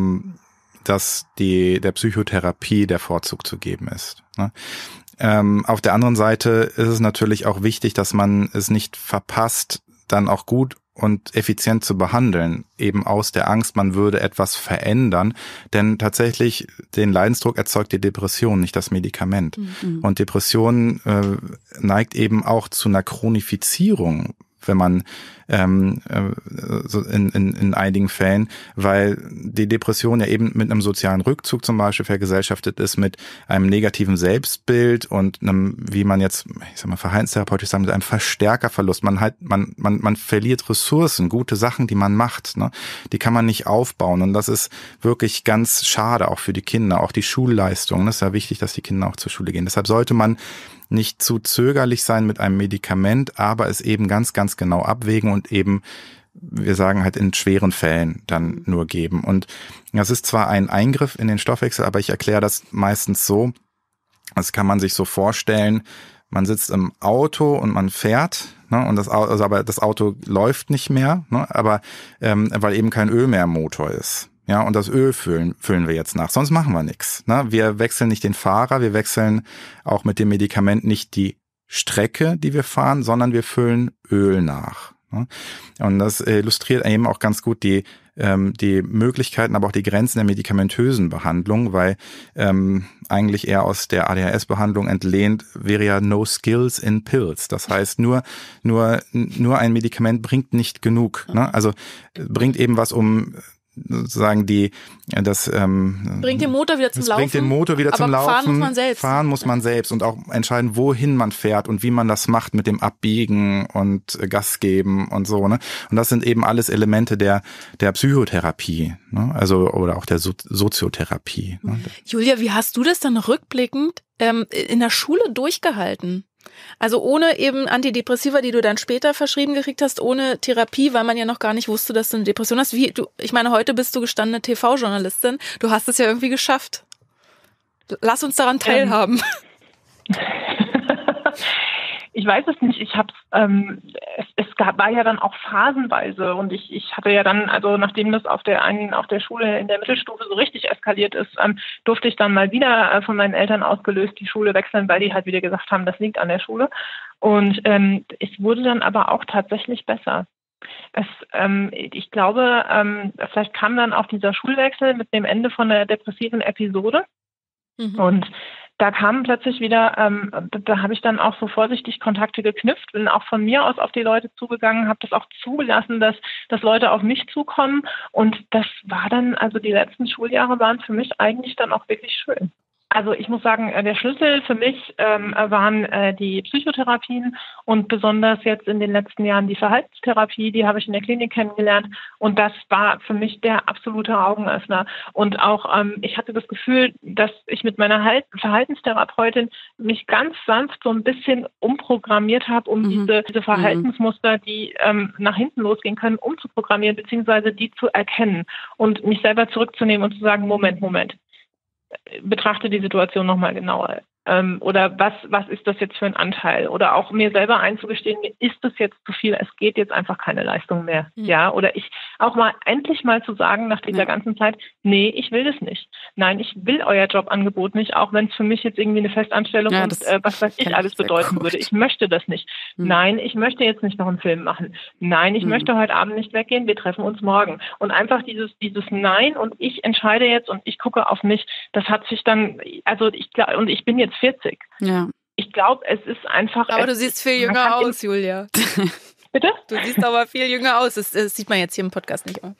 Speaker 9: dass der Psychotherapie der Vorzug zu geben ist. Ne? Auf der anderen Seite ist es natürlich auch wichtig, dass man es nicht verpasst, dann auch gut und effizient zu behandeln, eben aus der Angst, man würde etwas verändern. Denn tatsächlich, den Leidensdruck erzeugt die Depression, nicht das Medikament. Und Depression neigt eben auch zu einer Chronifizierung, wenn man so in einigen Fällen, weil die Depression ja eben mit einem sozialen Rückzug zum Beispiel vergesellschaftet ist, mit einem negativen Selbstbild und einem, wie man jetzt, ich sag mal, verhaltenstherapeutisch sagt, mit einem Verstärkerverlust. Man verliert Ressourcen, gute Sachen, die man macht, ne? Die kann man nicht aufbauen und das ist wirklich ganz schade auch für die Kinder, auch die Schulleistung. Das ist ja wichtig, dass die Kinder auch zur Schule gehen. Deshalb sollte man nicht zu zögerlich sein mit einem Medikament, aber es eben ganz, ganz genau abwägen und eben, wir sagen halt in schweren Fällen dann nur geben. Und das ist zwar ein Eingriff in den Stoffwechsel, aber ich erkläre das meistens so, das kann man sich so vorstellen, man sitzt im Auto und man fährt, ne, und aber das Auto läuft nicht mehr, ne, aber weil eben kein Öl mehr im Motor ist. Ja, und das Öl füllen wir jetzt nach. Sonst machen wir nichts. Ne? Wir wechseln nicht den Fahrer, wir wechseln auch mit dem Medikament nicht die Strecke, die wir fahren, sondern wir füllen Öl nach. Ne? Und das illustriert eben auch ganz gut die Möglichkeiten, aber auch die Grenzen der medikamentösen Behandlung, weil eigentlich eher aus der ADHS-Behandlung entlehnt wäre ja no skills in pills. Das heißt, nur ein Medikament bringt nicht genug. Ne? Also bringt eben was, um sozusagen
Speaker 3: bringt den Motor wieder zum Laufen.
Speaker 9: Bringt den Motor wieder zum Laufen.
Speaker 3: Fahren muss man selbst.
Speaker 9: Fahren muss man selbst und auch entscheiden, wohin man fährt und wie man das macht mit dem Abbiegen und Gas geben und so, ne? Und das sind eben alles Elemente der Psychotherapie, ne? Also, oder auch der Soziotherapie. Ne?
Speaker 3: Julia, wie hast du das dann rückblickend in der Schule durchgehalten? Also ohne eben Antidepressiva, die du dann später verschrieben gekriegt hast, ohne Therapie, weil man ja noch gar nicht wusste, dass du eine Depression hast. Ich meine, heute bist du gestandene TV-Journalistin. Du hast es ja irgendwie geschafft. Lass uns daran teilhaben.
Speaker 8: Ich weiß es nicht. War ja dann auch phasenweise und ich hatte ja dann, also nachdem das auf der Schule in der Mittelstufe so richtig eskaliert ist, durfte ich dann mal wieder von meinen Eltern ausgelöst die Schule wechseln, weil die halt wieder gesagt haben, das liegt an der Schule. Und es wurde dann aber auch tatsächlich besser. Ich glaube, vielleicht kam dann auch dieser Schulwechsel mit dem Ende von der depressiven Episode. Und da kamen plötzlich wieder, da habe ich dann auch so vorsichtig Kontakte geknüpft, bin auch von mir aus auf die Leute zugegangen, habe das auch zugelassen, dass Leute auf mich zukommen. Und das war dann, also die letzten Schuljahre waren für mich eigentlich dann auch wirklich schön. Also ich muss sagen, der Schlüssel für mich waren die Psychotherapien und besonders jetzt in den letzten Jahren die Verhaltenstherapie, die habe ich in der Klinik kennengelernt und das war für mich der absolute Augenöffner. Und auch ich hatte das Gefühl, dass ich mit meiner Verhaltenstherapeutin mich ganz sanft so ein bisschen umprogrammiert habe, um diese Verhaltensmuster, die nach hinten losgehen können, umzuprogrammieren bzw. die zu erkennen und mich selber zurückzunehmen und zu sagen, Moment. Betrachte die Situation nochmal genauer. Oder was ist das jetzt für ein Anteil? Oder auch mir selber einzugestehen, mir ist das jetzt zu viel, es geht jetzt einfach keine Leistung mehr. Ja, oder ich auch mal endlich mal zu sagen nach dieser ganzen Zeit, nee, ich will das nicht. Nein, ich will euer Jobangebot nicht, auch wenn es für mich jetzt irgendwie eine Festanstellung und was weiß ich alles bedeuten würde. Ich möchte das nicht. Nein, ich möchte jetzt nicht noch einen Film machen. Nein, ich möchte heute Abend nicht weggehen, wir treffen uns morgen. Und einfach dieses Nein und ich entscheide jetzt und ich gucke auf mich, das hat sich dann, also ich bin jetzt 40. Ja. Ich glaube, es ist einfach...
Speaker 3: Aber du siehst viel jünger aus, Julia.
Speaker 8: Bitte?
Speaker 3: Du siehst aber viel jünger aus. Das sieht man jetzt hier im Podcast nicht immer.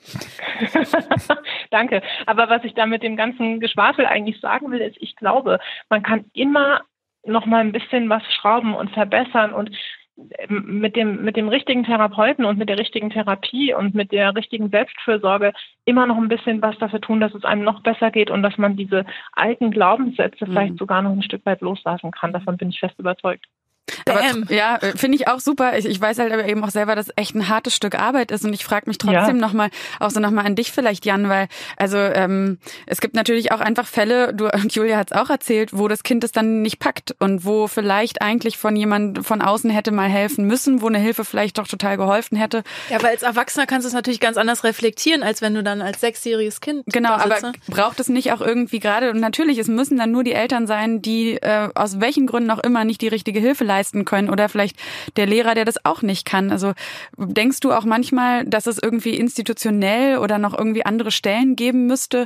Speaker 8: Danke. Aber was ich da mit dem ganzen Geschwafel eigentlich sagen will, ist, ich glaube, man kann immer noch mal ein bisschen was schrauben und verbessern und mit dem richtigen Therapeuten und mit der richtigen Therapie und mit der richtigen Selbstfürsorge immer noch ein bisschen was dafür tun, dass es einem noch besser geht und dass man diese alten Glaubenssätze vielleicht sogar noch ein Stück weit loslassen kann. Davon bin ich fest überzeugt.
Speaker 2: Aber, ja, finde ich auch super. Ich weiß halt aber eben auch selber, dass echt ein hartes Stück Arbeit ist und ich frage mich trotzdem nochmal an dich vielleicht, Jan, weil es gibt natürlich auch einfach Fälle, Julia hat es auch erzählt, wo das Kind es dann nicht packt und wo vielleicht eigentlich von jemand von außen hätte mal helfen müssen, wo eine Hilfe vielleicht doch total geholfen hätte.
Speaker 3: Ja, weil als Erwachsener kannst du es natürlich ganz anders reflektieren, als wenn du dann als 6-jähriges Kind
Speaker 2: Genau, aber braucht es nicht auch irgendwie gerade, und natürlich, es müssen dann nur die Eltern sein, die aus welchen Gründen auch immer nicht die richtige Hilfe leisten können oder vielleicht der Lehrer, der das auch nicht kann. Also denkst du auch manchmal, dass es irgendwie institutionell oder noch irgendwie andere Stellen geben müsste,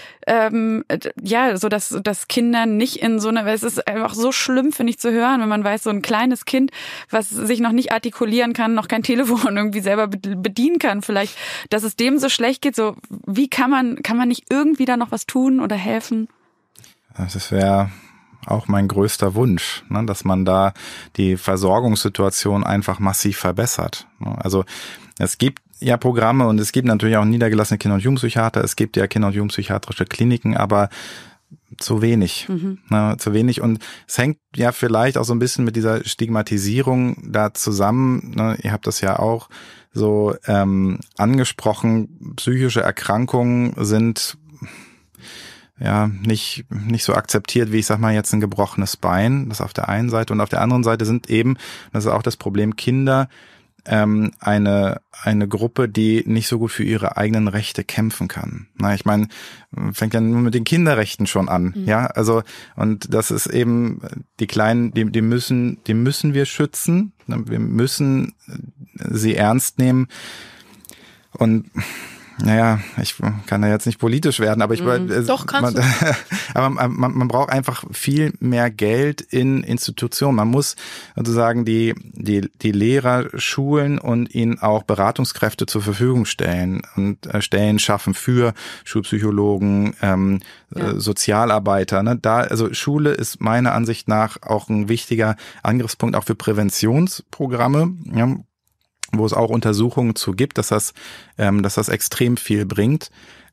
Speaker 2: so dass Kinder nicht in so eine, es ist einfach so schlimm, finde ich, zu hören, wenn man weiß, so ein kleines Kind, was sich noch nicht artikulieren kann, noch kein Telefon irgendwie selber bedienen kann, vielleicht, dass es dem so schlecht geht, so wie kann man nicht irgendwie da noch was tun oder helfen?
Speaker 9: Das wäre auch mein größter Wunsch, ne, dass man da die Versorgungssituation einfach massiv verbessert. Also es gibt ja Programme und es gibt natürlich auch niedergelassene Kinder- und Jugendpsychiater, es gibt ja Kinder- und Jugendpsychiatrische Kliniken, aber zu wenig. Zu wenig. Und es hängt ja vielleicht auch so ein bisschen mit dieser Stigmatisierung da zusammen. Ne, ihr habt das ja auch so angesprochen, psychische Erkrankungen sind ja nicht so akzeptiert, wie ich sag mal jetzt ein gebrochenes Bein, das auf der einen Seite, und auf der anderen Seite sind eben, das ist auch das Problem, Kinder eine Gruppe, die nicht so gut für ihre eigenen Rechte kämpfen kann. Na, ich meine, fängt ja nur mit den Kinderrechten schon an, ja, also, und das ist eben, die Kleinen, die müssen wir schützen, wir müssen sie ernst nehmen und naja, ich kann da jetzt nicht politisch werden, aber
Speaker 3: Doch, kannst du.
Speaker 9: Aber man braucht einfach viel mehr Geld in Institutionen. Man muss sozusagen die Lehrer schulen und ihnen auch Beratungskräfte zur Verfügung stellen und Stellen schaffen für Schulpsychologen, Sozialarbeiter. Ne? Also Schule ist meiner Ansicht nach auch ein wichtiger Angriffspunkt auch für Präventionsprogramme. Ja, wo es auch Untersuchungen zu gibt, dass das extrem viel bringt.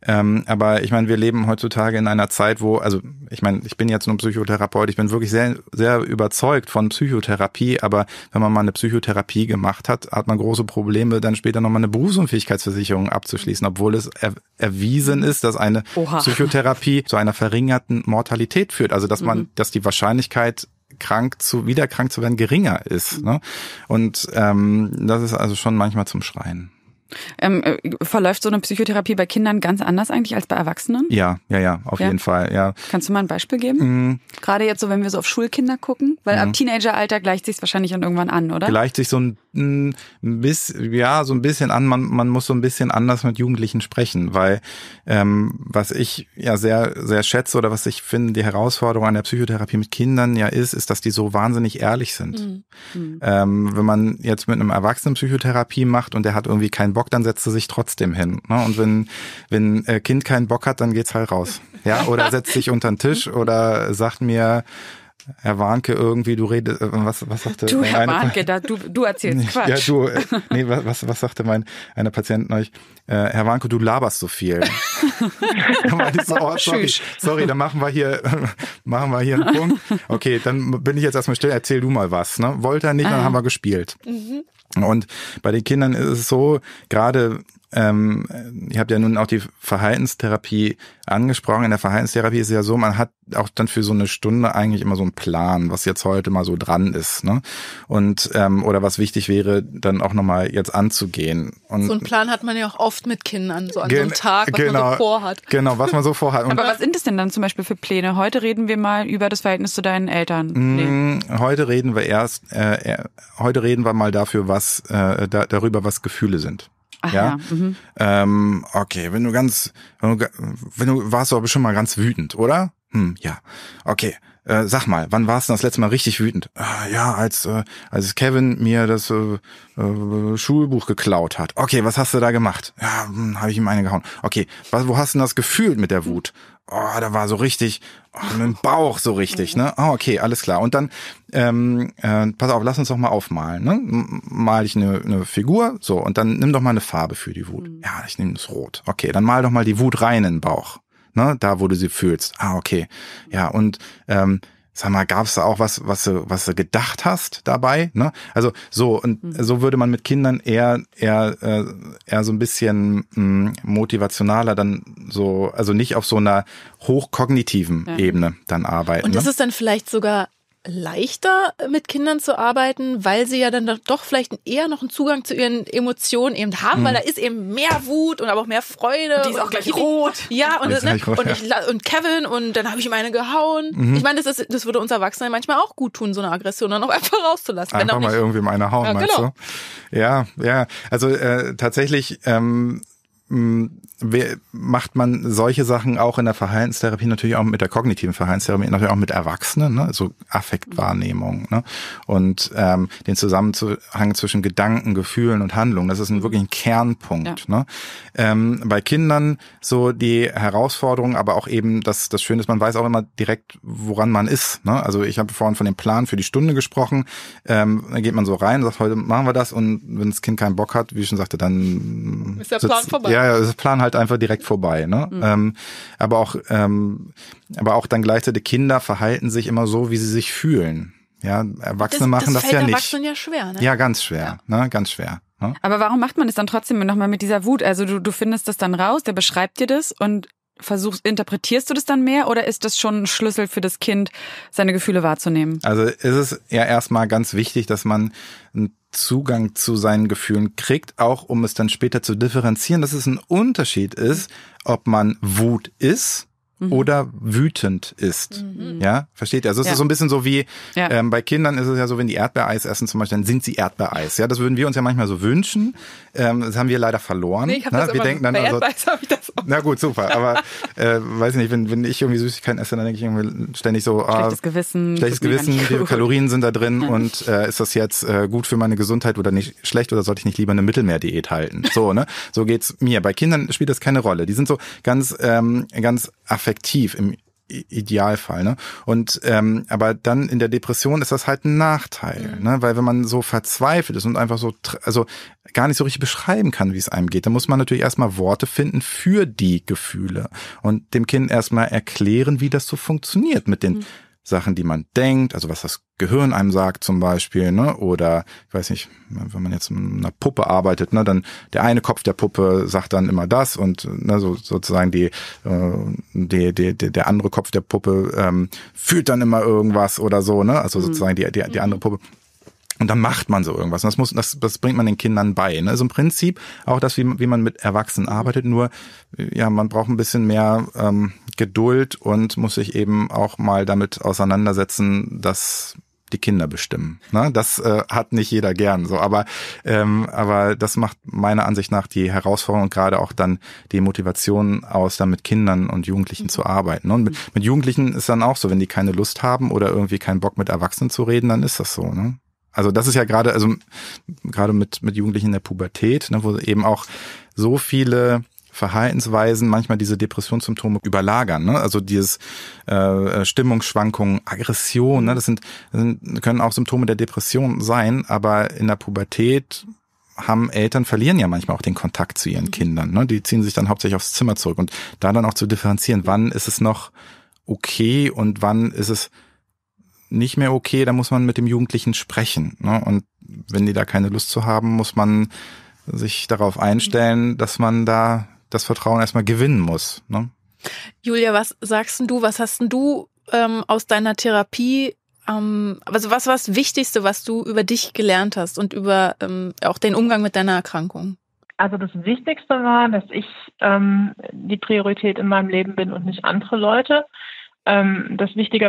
Speaker 9: Aber ich meine, wir leben heutzutage in einer Zeit, wo, also ich meine, ich bin jetzt nur Psychotherapeut, ich bin wirklich sehr, sehr überzeugt von Psychotherapie, aber wenn man mal eine Psychotherapie gemacht hat, hat man große Probleme, dann später nochmal eine Berufsunfähigkeitsversicherung abzuschließen, obwohl es erwiesen ist, dass eine Psychotherapie zu einer verringerten Mortalität führt. Also dass die Wahrscheinlichkeit, wieder krank zu werden, geringer ist. Ne? Und das ist also schon manchmal zum Schreien.
Speaker 2: Verläuft so eine Psychotherapie bei Kindern ganz anders eigentlich als bei Erwachsenen?
Speaker 9: Ja, auf jeden Fall. Ja.
Speaker 2: Kannst du mal ein Beispiel geben? Gerade jetzt so, wenn wir so auf Schulkinder gucken, weil am Teenageralter gleicht sich wahrscheinlich dann irgendwann an, oder?
Speaker 9: Gleicht sich so ein bisschen an. Man muss so ein bisschen anders mit Jugendlichen sprechen, weil was ich ja sehr, sehr schätze oder was ich finde, die Herausforderung an der Psychotherapie mit Kindern ja ist, dass die so wahnsinnig ehrlich sind. Wenn man jetzt mit einem Erwachsenen Psychotherapie macht und der hat irgendwie keinen Bock, dann setzt er sich trotzdem hin. Ne? Und wenn Kind keinen Bock hat, dann geht's halt raus. Ja, oder setzt sich unter den Tisch oder sagt mir, Herr Warnke, irgendwie, du redest, was sagte
Speaker 2: du, Herr Warnke, du erzählst Quatsch.
Speaker 9: Ja, was sagte eine Patientin neulich? Herr Warnke, du laberst so viel. Da meinte ich so, sorry, dann machen wir hier einen Punkt. Okay, dann bin ich jetzt erstmal still, erzähl du mal was. Ne? Wollte er nicht, dann haben wir gespielt. Und bei den Kindern ist es so, gerade ihr habt ja nun auch die Verhaltenstherapie angesprochen. In der Verhaltenstherapie ist es ja so, man hat auch dann für so eine Stunde eigentlich immer so einen Plan, was jetzt heute mal so dran ist, ne? Und oder was wichtig wäre, dann auch nochmal jetzt anzugehen. Und
Speaker 3: so einen Plan hat man ja auch oft mit Kindern, so an so einem Tag, was man so vorhat.
Speaker 9: Genau, was man so vorhat.
Speaker 2: Aber was sind es denn dann zum Beispiel für Pläne? Heute reden wir mal über das Verhältnis zu deinen Eltern.
Speaker 9: Heute reden wir mal darüber, was Gefühle sind.
Speaker 2: Ach
Speaker 9: ja. Okay, wenn du warst du aber schon mal ganz wütend, oder? Ja. Okay. Sag mal, wann warst du das letzte Mal richtig wütend? Ja, als Kevin mir das Schulbuch geklaut hat. Okay, was hast du da gemacht? Ja, habe ich ihm eine gehauen. Okay, wo hast du denn das gefühlt mit der Wut? Oh, da war so richtig, mit dem Bauch so richtig, ne? Oh, okay, alles klar. Und dann, pass auf, lass uns doch mal aufmalen, ne? Mal ich eine Figur, so, und dann nimm doch mal eine Farbe für die Wut. Ja, ich nehme das Rot. Okay, dann mal doch mal die Wut rein in den Bauch. Ne, da, wo du sie fühlst. Okay. Ja, und sag mal, gab's da auch was du gedacht hast dabei? Ne? Also so, und so würde man mit Kindern eher so ein bisschen motivationaler dann so, also nicht auf so einer hochkognitiven Ebene dann arbeiten.
Speaker 3: Und ist es dann vielleicht sogar leichter mit Kindern zu arbeiten, weil sie ja dann doch vielleicht eher noch einen Zugang zu ihren Emotionen eben haben, weil da ist eben mehr Wut und aber auch mehr Freude.
Speaker 2: Und die ist auch gleich rot.
Speaker 3: Ja, und Kevin, und dann habe ich ihm eine gehauen. Ich meine, das würde uns Erwachsenen manchmal auch gut tun, so eine Aggression dann auch einfach rauszulassen.
Speaker 9: Einfach mal irgendwie eine hauen, ja, meinst du? Ja, also tatsächlich macht man solche Sachen auch in der Verhaltenstherapie, natürlich auch mit der kognitiven Verhaltenstherapie, natürlich auch mit Erwachsenen, ne? So Affektwahrnehmung, ne? Und den Zusammenhang zwischen Gedanken, Gefühlen und Handlungen, das ist wirklich ein Kernpunkt. Ja. Ne? Bei Kindern so die Herausforderung, aber auch eben das Schöne ist, man weiß auch immer direkt, woran man ist. Ne? Also ich habe vorhin von dem Plan für die Stunde gesprochen, dann geht man so rein und sagt, heute machen wir das, und wenn das Kind keinen Bock hat, wie ich schon sagte, dann
Speaker 3: ist der Plan vorbei.
Speaker 9: Ja, ist der Plan halt einfach direkt vorbei. Ne? Aber auch dann gleichzeitig Kinder verhalten sich immer so, wie sie sich fühlen. Ja, Erwachsene machen das ja nicht. Das fällt Erwachsenen
Speaker 3: ja schwer, ne?
Speaker 9: Ja, ganz schwer. Ja. Ne? Ganz schwer. Ne?
Speaker 2: Aber warum macht man das dann trotzdem nochmal mit dieser Wut? Also du findest das dann raus, der beschreibt dir das und interpretierst du das dann mehr, oder ist das schon ein Schlüssel für das Kind, seine Gefühle wahrzunehmen?
Speaker 9: Also ist es ja erstmal ganz wichtig, dass man einen Zugang zu seinen Gefühlen kriegt, auch um es dann später zu differenzieren, dass es ein Unterschied ist, ob man Wut ist oder wütend ist. Ja, versteht ihr? Also es ist so ein bisschen so wie, bei Kindern ist es ja so, wenn die Erdbeereis essen zum Beispiel, dann sind sie Erdbeereis. Ja, das würden wir uns ja manchmal so wünschen. Das haben wir leider verloren.
Speaker 3: Nee, ich hab das wir denken dann, bei Erdbeereis habe ich das auch.
Speaker 9: Na gut, super. Aber weiß nicht, wenn ich irgendwie Süßigkeiten esse, dann denke ich irgendwie ständig so,
Speaker 2: schlechtes Gewissen,
Speaker 9: wie viele Kalorien sind da drin und ist das jetzt gut für meine Gesundheit oder nicht schlecht, oder sollte ich nicht lieber eine Mittelmeerdiät halten? So, ne? So geht's mir. Bei Kindern spielt das keine Rolle. Die sind so ganz affektiv im Idealfall, ne? Und aber dann in der Depression ist das halt ein Nachteil, ne? Weil wenn man so verzweifelt ist und einfach so, also gar nicht so richtig beschreiben kann, wie es einem geht, dann muss man natürlich erstmal Worte finden für die Gefühle und dem Kind erstmal erklären, wie das so funktioniert mit den Sachen, die man denkt, also was das Gehirn einem sagt zum Beispiel, ne? Oder ich weiß nicht, wenn man jetzt mit einer Puppe arbeitet, ne, dann der eine Kopf der Puppe sagt dann immer das und ne, so sozusagen der andere Kopf der Puppe fühlt dann immer irgendwas oder so, ne? Also sozusagen die andere Puppe. Und dann macht man so irgendwas. Und das bringt man den Kindern bei. Ne? Also im Prinzip auch das, wie man mit Erwachsenen arbeitet, nur ja, man braucht ein bisschen mehr Geduld und muss sich eben auch mal damit auseinandersetzen, dass die Kinder bestimmen. Ne? Das hat nicht jeder gern so, aber das macht meiner Ansicht nach die Herausforderung und gerade auch dann die Motivation aus, dann mit Kindern und Jugendlichen zu arbeiten. Ne? Und mit Jugendlichen ist dann auch so, wenn die keine Lust haben oder irgendwie keinen Bock mit Erwachsenen zu reden, dann ist das so, ne? Also das ist ja gerade mit Jugendlichen in der Pubertät, ne, wo eben auch so viele Verhaltensweisen manchmal diese Depressionssymptome überlagern, ne? Also dieses Stimmungsschwankungen, Aggression, ne? Das können auch Symptome der Depression sein, aber in der Pubertät Eltern verlieren ja manchmal auch den Kontakt zu ihren Kindern, ne? Die ziehen sich dann hauptsächlich aufs Zimmer zurück und da dann auch zu differenzieren, wann ist es noch okay und wann ist es nicht mehr okay, da muss man mit dem Jugendlichen sprechen, ne? Und wenn die da keine Lust zu haben, muss man sich darauf einstellen, dass man da das Vertrauen erstmal gewinnen muss, ne?
Speaker 3: Julia, was sagst denn du, was hast denn du aus deiner Therapie, also was war das Wichtigste, was du über dich gelernt hast und über auch den Umgang mit deiner Erkrankung?
Speaker 8: Also das Wichtigste war, dass ich die Priorität in meinem Leben bin und nicht andere Leute. Das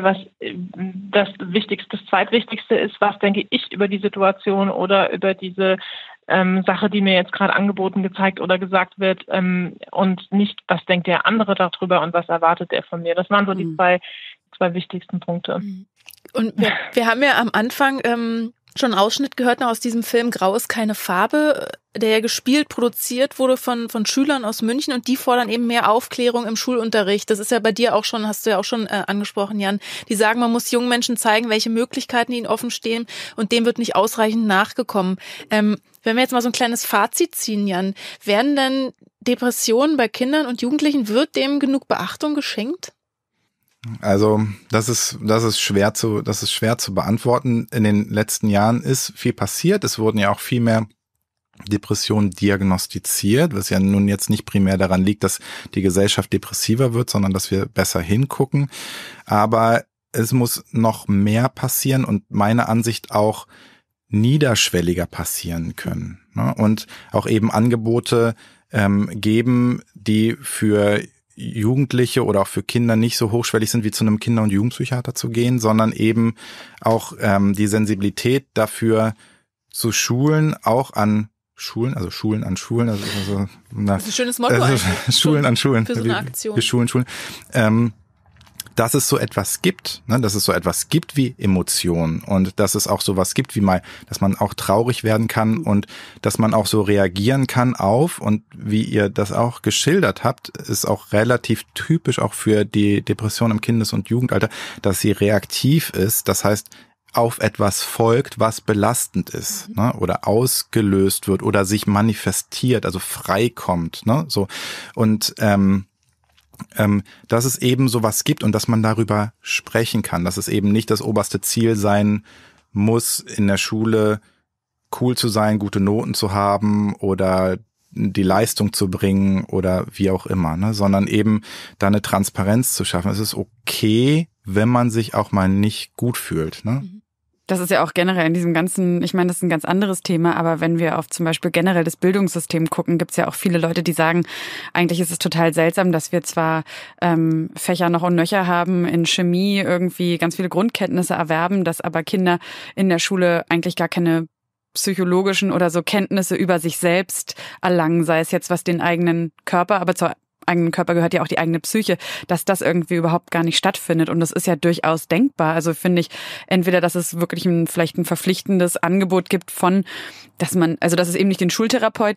Speaker 8: Zweitwichtigste ist, was denke ich über die Situation oder über diese Sache, die mir jetzt gerade angeboten, gezeigt oder gesagt wird, und nicht, was denkt der andere darüber und was erwartet er von mir. Das waren so die zwei wichtigsten Punkte.
Speaker 3: Und wir haben ja am Anfang schon einen Ausschnitt gehört noch aus diesem Film Grau ist keine Farbe, der ja produziert wurde von Schülern aus München und die fordern eben mehr Aufklärung im Schulunterricht. Das ist ja bei dir auch schon, hast du ja auch schon angesprochen, Jan. Die sagen, man muss jungen Menschen zeigen, welche Möglichkeiten ihnen offen stehen und dem wird nicht ausreichend nachgekommen. Wenn wir jetzt mal so ein kleines Fazit ziehen, Jan, werden denn Depressionen bei Kindern und Jugendlichen, wird dem genug Beachtung geschenkt?
Speaker 9: Also das ist schwer zu beantworten. In den letzten Jahren ist viel passiert. Es wurden ja auch viel mehr Depressionen diagnostiziert, was ja nun jetzt nicht primär daran liegt, dass die Gesellschaft depressiver wird, sondern dass wir besser hingucken. Aber es muss noch mehr passieren und meiner Ansicht auch niederschwelliger passieren können, ne? Und auch eben Angebote geben, die für Jugendliche oder auch für Kinder nicht so hochschwellig sind, wie zu einem Kinder- und Jugendpsychiater zu gehen, sondern eben auch die Sensibilität dafür zu schulen, auch an Schulen, also Schulen an Schulen. Also
Speaker 3: das ist ein schönes Motto eigentlich.
Speaker 9: Schulen an Schulen.
Speaker 3: Für so eine Aktion.
Speaker 9: Wir Schulen. Dass es so etwas gibt, ne, dass es so etwas gibt wie Emotionen und dass es auch sowas gibt wie mal, dass man auch traurig werden kann und dass man auch so reagieren kann auf, und wie ihr das auch geschildert habt, ist auch relativ typisch auch für die Depression im Kindes- und Jugendalter, dass sie reaktiv ist, das heißt auf etwas folgt, was belastend ist, ne, oder ausgelöst wird oder sich manifestiert, also freikommt, ne, so. Und dass es eben sowas gibt und dass man darüber sprechen kann, dass es eben nicht das oberste Ziel sein muss, in der Schule cool zu sein, gute Noten zu haben oder die Leistung zu bringen oder wie auch immer, ne, sondern eben da eine Transparenz zu schaffen. Es ist okay, wenn man sich auch mal nicht gut fühlt, ne?
Speaker 2: Das ist ja auch generell in diesem ganzen, ich meine, das ist ein ganz anderes Thema, aber wenn wir auf zum Beispiel generell das Bildungssystem gucken, gibt es ja auch viele Leute, die sagen, eigentlich ist es total seltsam, dass wir zwar Fächer noch und nöcher haben, in Chemie irgendwie ganz viele Grundkenntnisse erwerben, dass aber Kinder in der Schule eigentlich gar keine psychologischen oder so Kenntnisse über sich selbst erlangen, sei es jetzt was den eigenen Körper, aber zur eigenen Körper gehört ja auch die eigene Psyche, dass das irgendwie überhaupt gar nicht stattfindet. Und das ist ja durchaus denkbar. Also finde ich, entweder, dass es wirklich vielleicht ein verpflichtendes Angebot gibt dass es eben nicht den Schultherapeut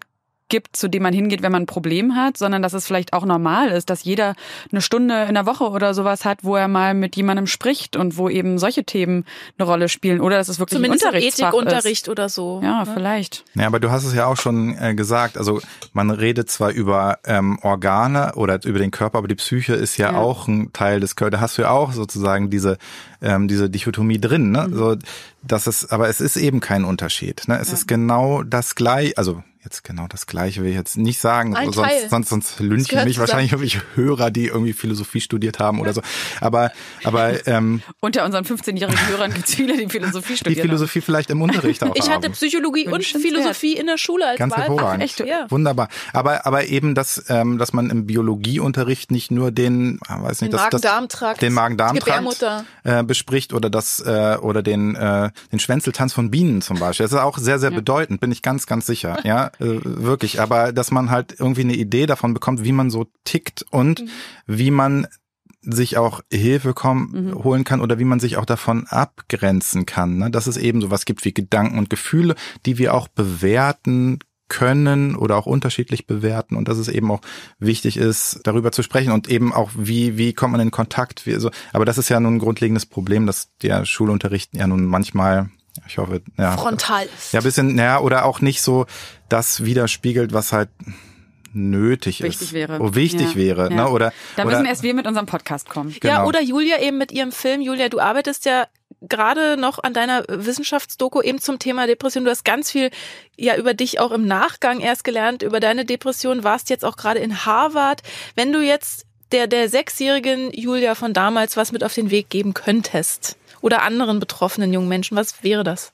Speaker 2: gibt, zu dem man hingeht, wenn man ein Problem hat, sondern dass es vielleicht auch normal ist, dass jeder eine Stunde in der Woche oder sowas hat, wo er mal mit jemandem spricht und wo eben solche Themen eine Rolle spielen. Oder dass es wirklich
Speaker 3: zumindest
Speaker 2: ein Unterrichtsfach
Speaker 3: Ethikunterricht
Speaker 2: ist.
Speaker 3: Oder so.
Speaker 2: Ja, vielleicht.
Speaker 9: Ja, aber du hast es ja auch schon gesagt, also man redet zwar über Organe oder über den Körper, aber die Psyche ist ja auch ein Teil des Körpers. Da hast du ja auch sozusagen diese Dichotomie drin, ne? So, aber es ist eben kein Unterschied, ne? Es ist genau das Gleiche, also jetzt genau das Gleiche will ich jetzt nicht sagen, sonst lynchen mich wahrscheinlich irgendwie Hörer, die irgendwie Philosophie studiert haben oder so. Aber
Speaker 2: unter unseren 15-jährigen Hörern gibt es viele, die Philosophie studieren.
Speaker 9: Die Philosophie vielleicht im Unterricht auch
Speaker 3: Ich hatte Psychologie und Philosophie in der Schule als
Speaker 9: ganz hervorragend.
Speaker 2: Echt?
Speaker 3: Ja.
Speaker 9: Wunderbar. Aber eben, dass man im Biologieunterricht nicht nur den
Speaker 3: Magen-Darm-Trakt
Speaker 9: bespricht oder den Schwänzeltanz von Bienen zum Beispiel. Das ist auch sehr, sehr bedeutend, bin ich ganz, ganz sicher. Ja, wirklich. Aber dass man halt irgendwie eine Idee davon bekommt, wie man so tickt und wie man sich auch Hilfe holen kann oder wie man sich auch davon abgrenzen kann. Ne? Dass es eben sowas gibt wie Gedanken und Gefühle, die wir auch bewerten können oder auch unterschiedlich bewerten und dass es eben auch wichtig ist, darüber zu sprechen und eben auch, wie kommt man in Kontakt. Aber das ist ja nun ein grundlegendes Problem, dass der Schulunterricht ja nun manchmal, ich hoffe,
Speaker 3: frontal ist.
Speaker 9: Ja, ein bisschen, oder auch nicht so das widerspiegelt, was halt nötig
Speaker 2: wichtig
Speaker 9: ist.
Speaker 2: Wäre.
Speaker 9: Wichtig wäre.
Speaker 2: Ja.
Speaker 9: Ne?
Speaker 2: Da müssen erst wir mit unserem Podcast kommen.
Speaker 9: Genau.
Speaker 3: Ja, oder Julia eben mit ihrem Film. Julia, du arbeitest ja gerade noch an deiner Wissenschaftsdoku eben zum Thema Depression. Du hast ganz viel über dich auch im Nachgang erst gelernt, über deine Depression, warst jetzt auch gerade in Harvard. Wenn du jetzt der 6-jährigen Julia von damals was mit auf den Weg geben könntest oder anderen betroffenen jungen Menschen, was wäre das?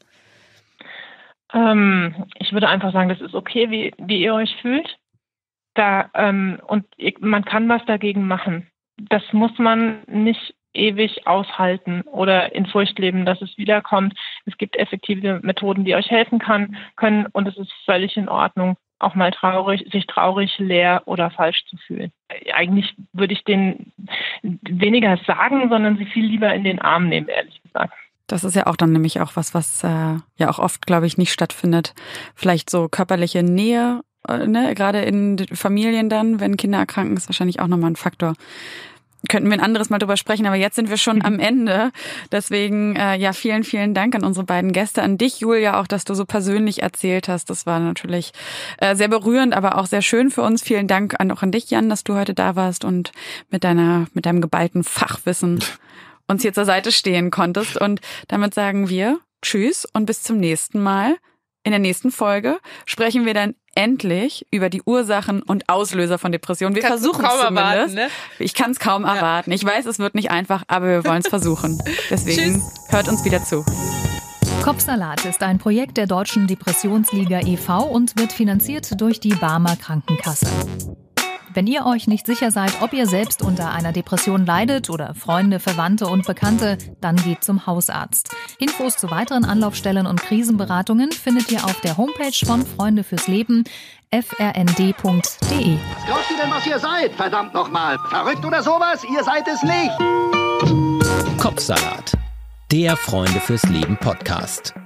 Speaker 8: Ich würde einfach sagen, das ist okay, wie ihr euch fühlt. Man kann was dagegen machen. Das muss man nicht ewig aushalten oder in Furcht leben, dass es wiederkommt. Es gibt effektive Methoden, die euch helfen können und es ist völlig in Ordnung, auch mal sich traurig, leer oder falsch zu fühlen. Eigentlich würde ich denen weniger sagen, sondern sie viel lieber in den Arm nehmen, ehrlich gesagt.
Speaker 2: Das ist ja auch dann nämlich auch was ja auch oft, glaube ich, nicht stattfindet. Vielleicht so körperliche Nähe, ne, gerade in Familien dann, wenn Kinder erkranken, ist wahrscheinlich auch nochmal ein Faktor. Könnten wir ein anderes Mal drüber sprechen, aber jetzt sind wir schon am Ende. Deswegen, vielen, vielen Dank an unsere beiden Gäste, an dich, Julia, auch, dass du so persönlich erzählt hast. Das war natürlich sehr berührend, aber auch sehr schön für uns. Vielen Dank auch an dich, Jan, dass du heute da warst und mit deinem geballten Fachwissen uns hier zur Seite stehen konntest. Und damit sagen wir Tschüss und bis zum nächsten Mal. In der nächsten Folge sprechen wir dann endlich über die Ursachen und Auslöser von Depressionen. Wir versuchen es zumindest. Ne? Ich kann es kaum erwarten. Ich weiß, es wird nicht einfach, aber wir wollen es versuchen. Deswegen hört uns wieder zu.
Speaker 10: Kopfsalat ist ein Projekt der Deutschen Depressionsliga e.V. und wird finanziert durch die Barmer Krankenkasse. Wenn ihr euch nicht sicher seid, ob ihr selbst unter einer Depression leidet oder Freunde, Verwandte und Bekannte, dann geht zum Hausarzt. Infos zu weiteren Anlaufstellen und Krisenberatungen findet ihr auf der Homepage von Freunde fürs Leben, frnd.de.
Speaker 11: Was glaubt ihr denn, was ihr seid? Verdammt nochmal. Verrückt oder sowas? Ihr seid es nicht.
Speaker 1: Kopfsalat, der Freunde fürs Leben Podcast.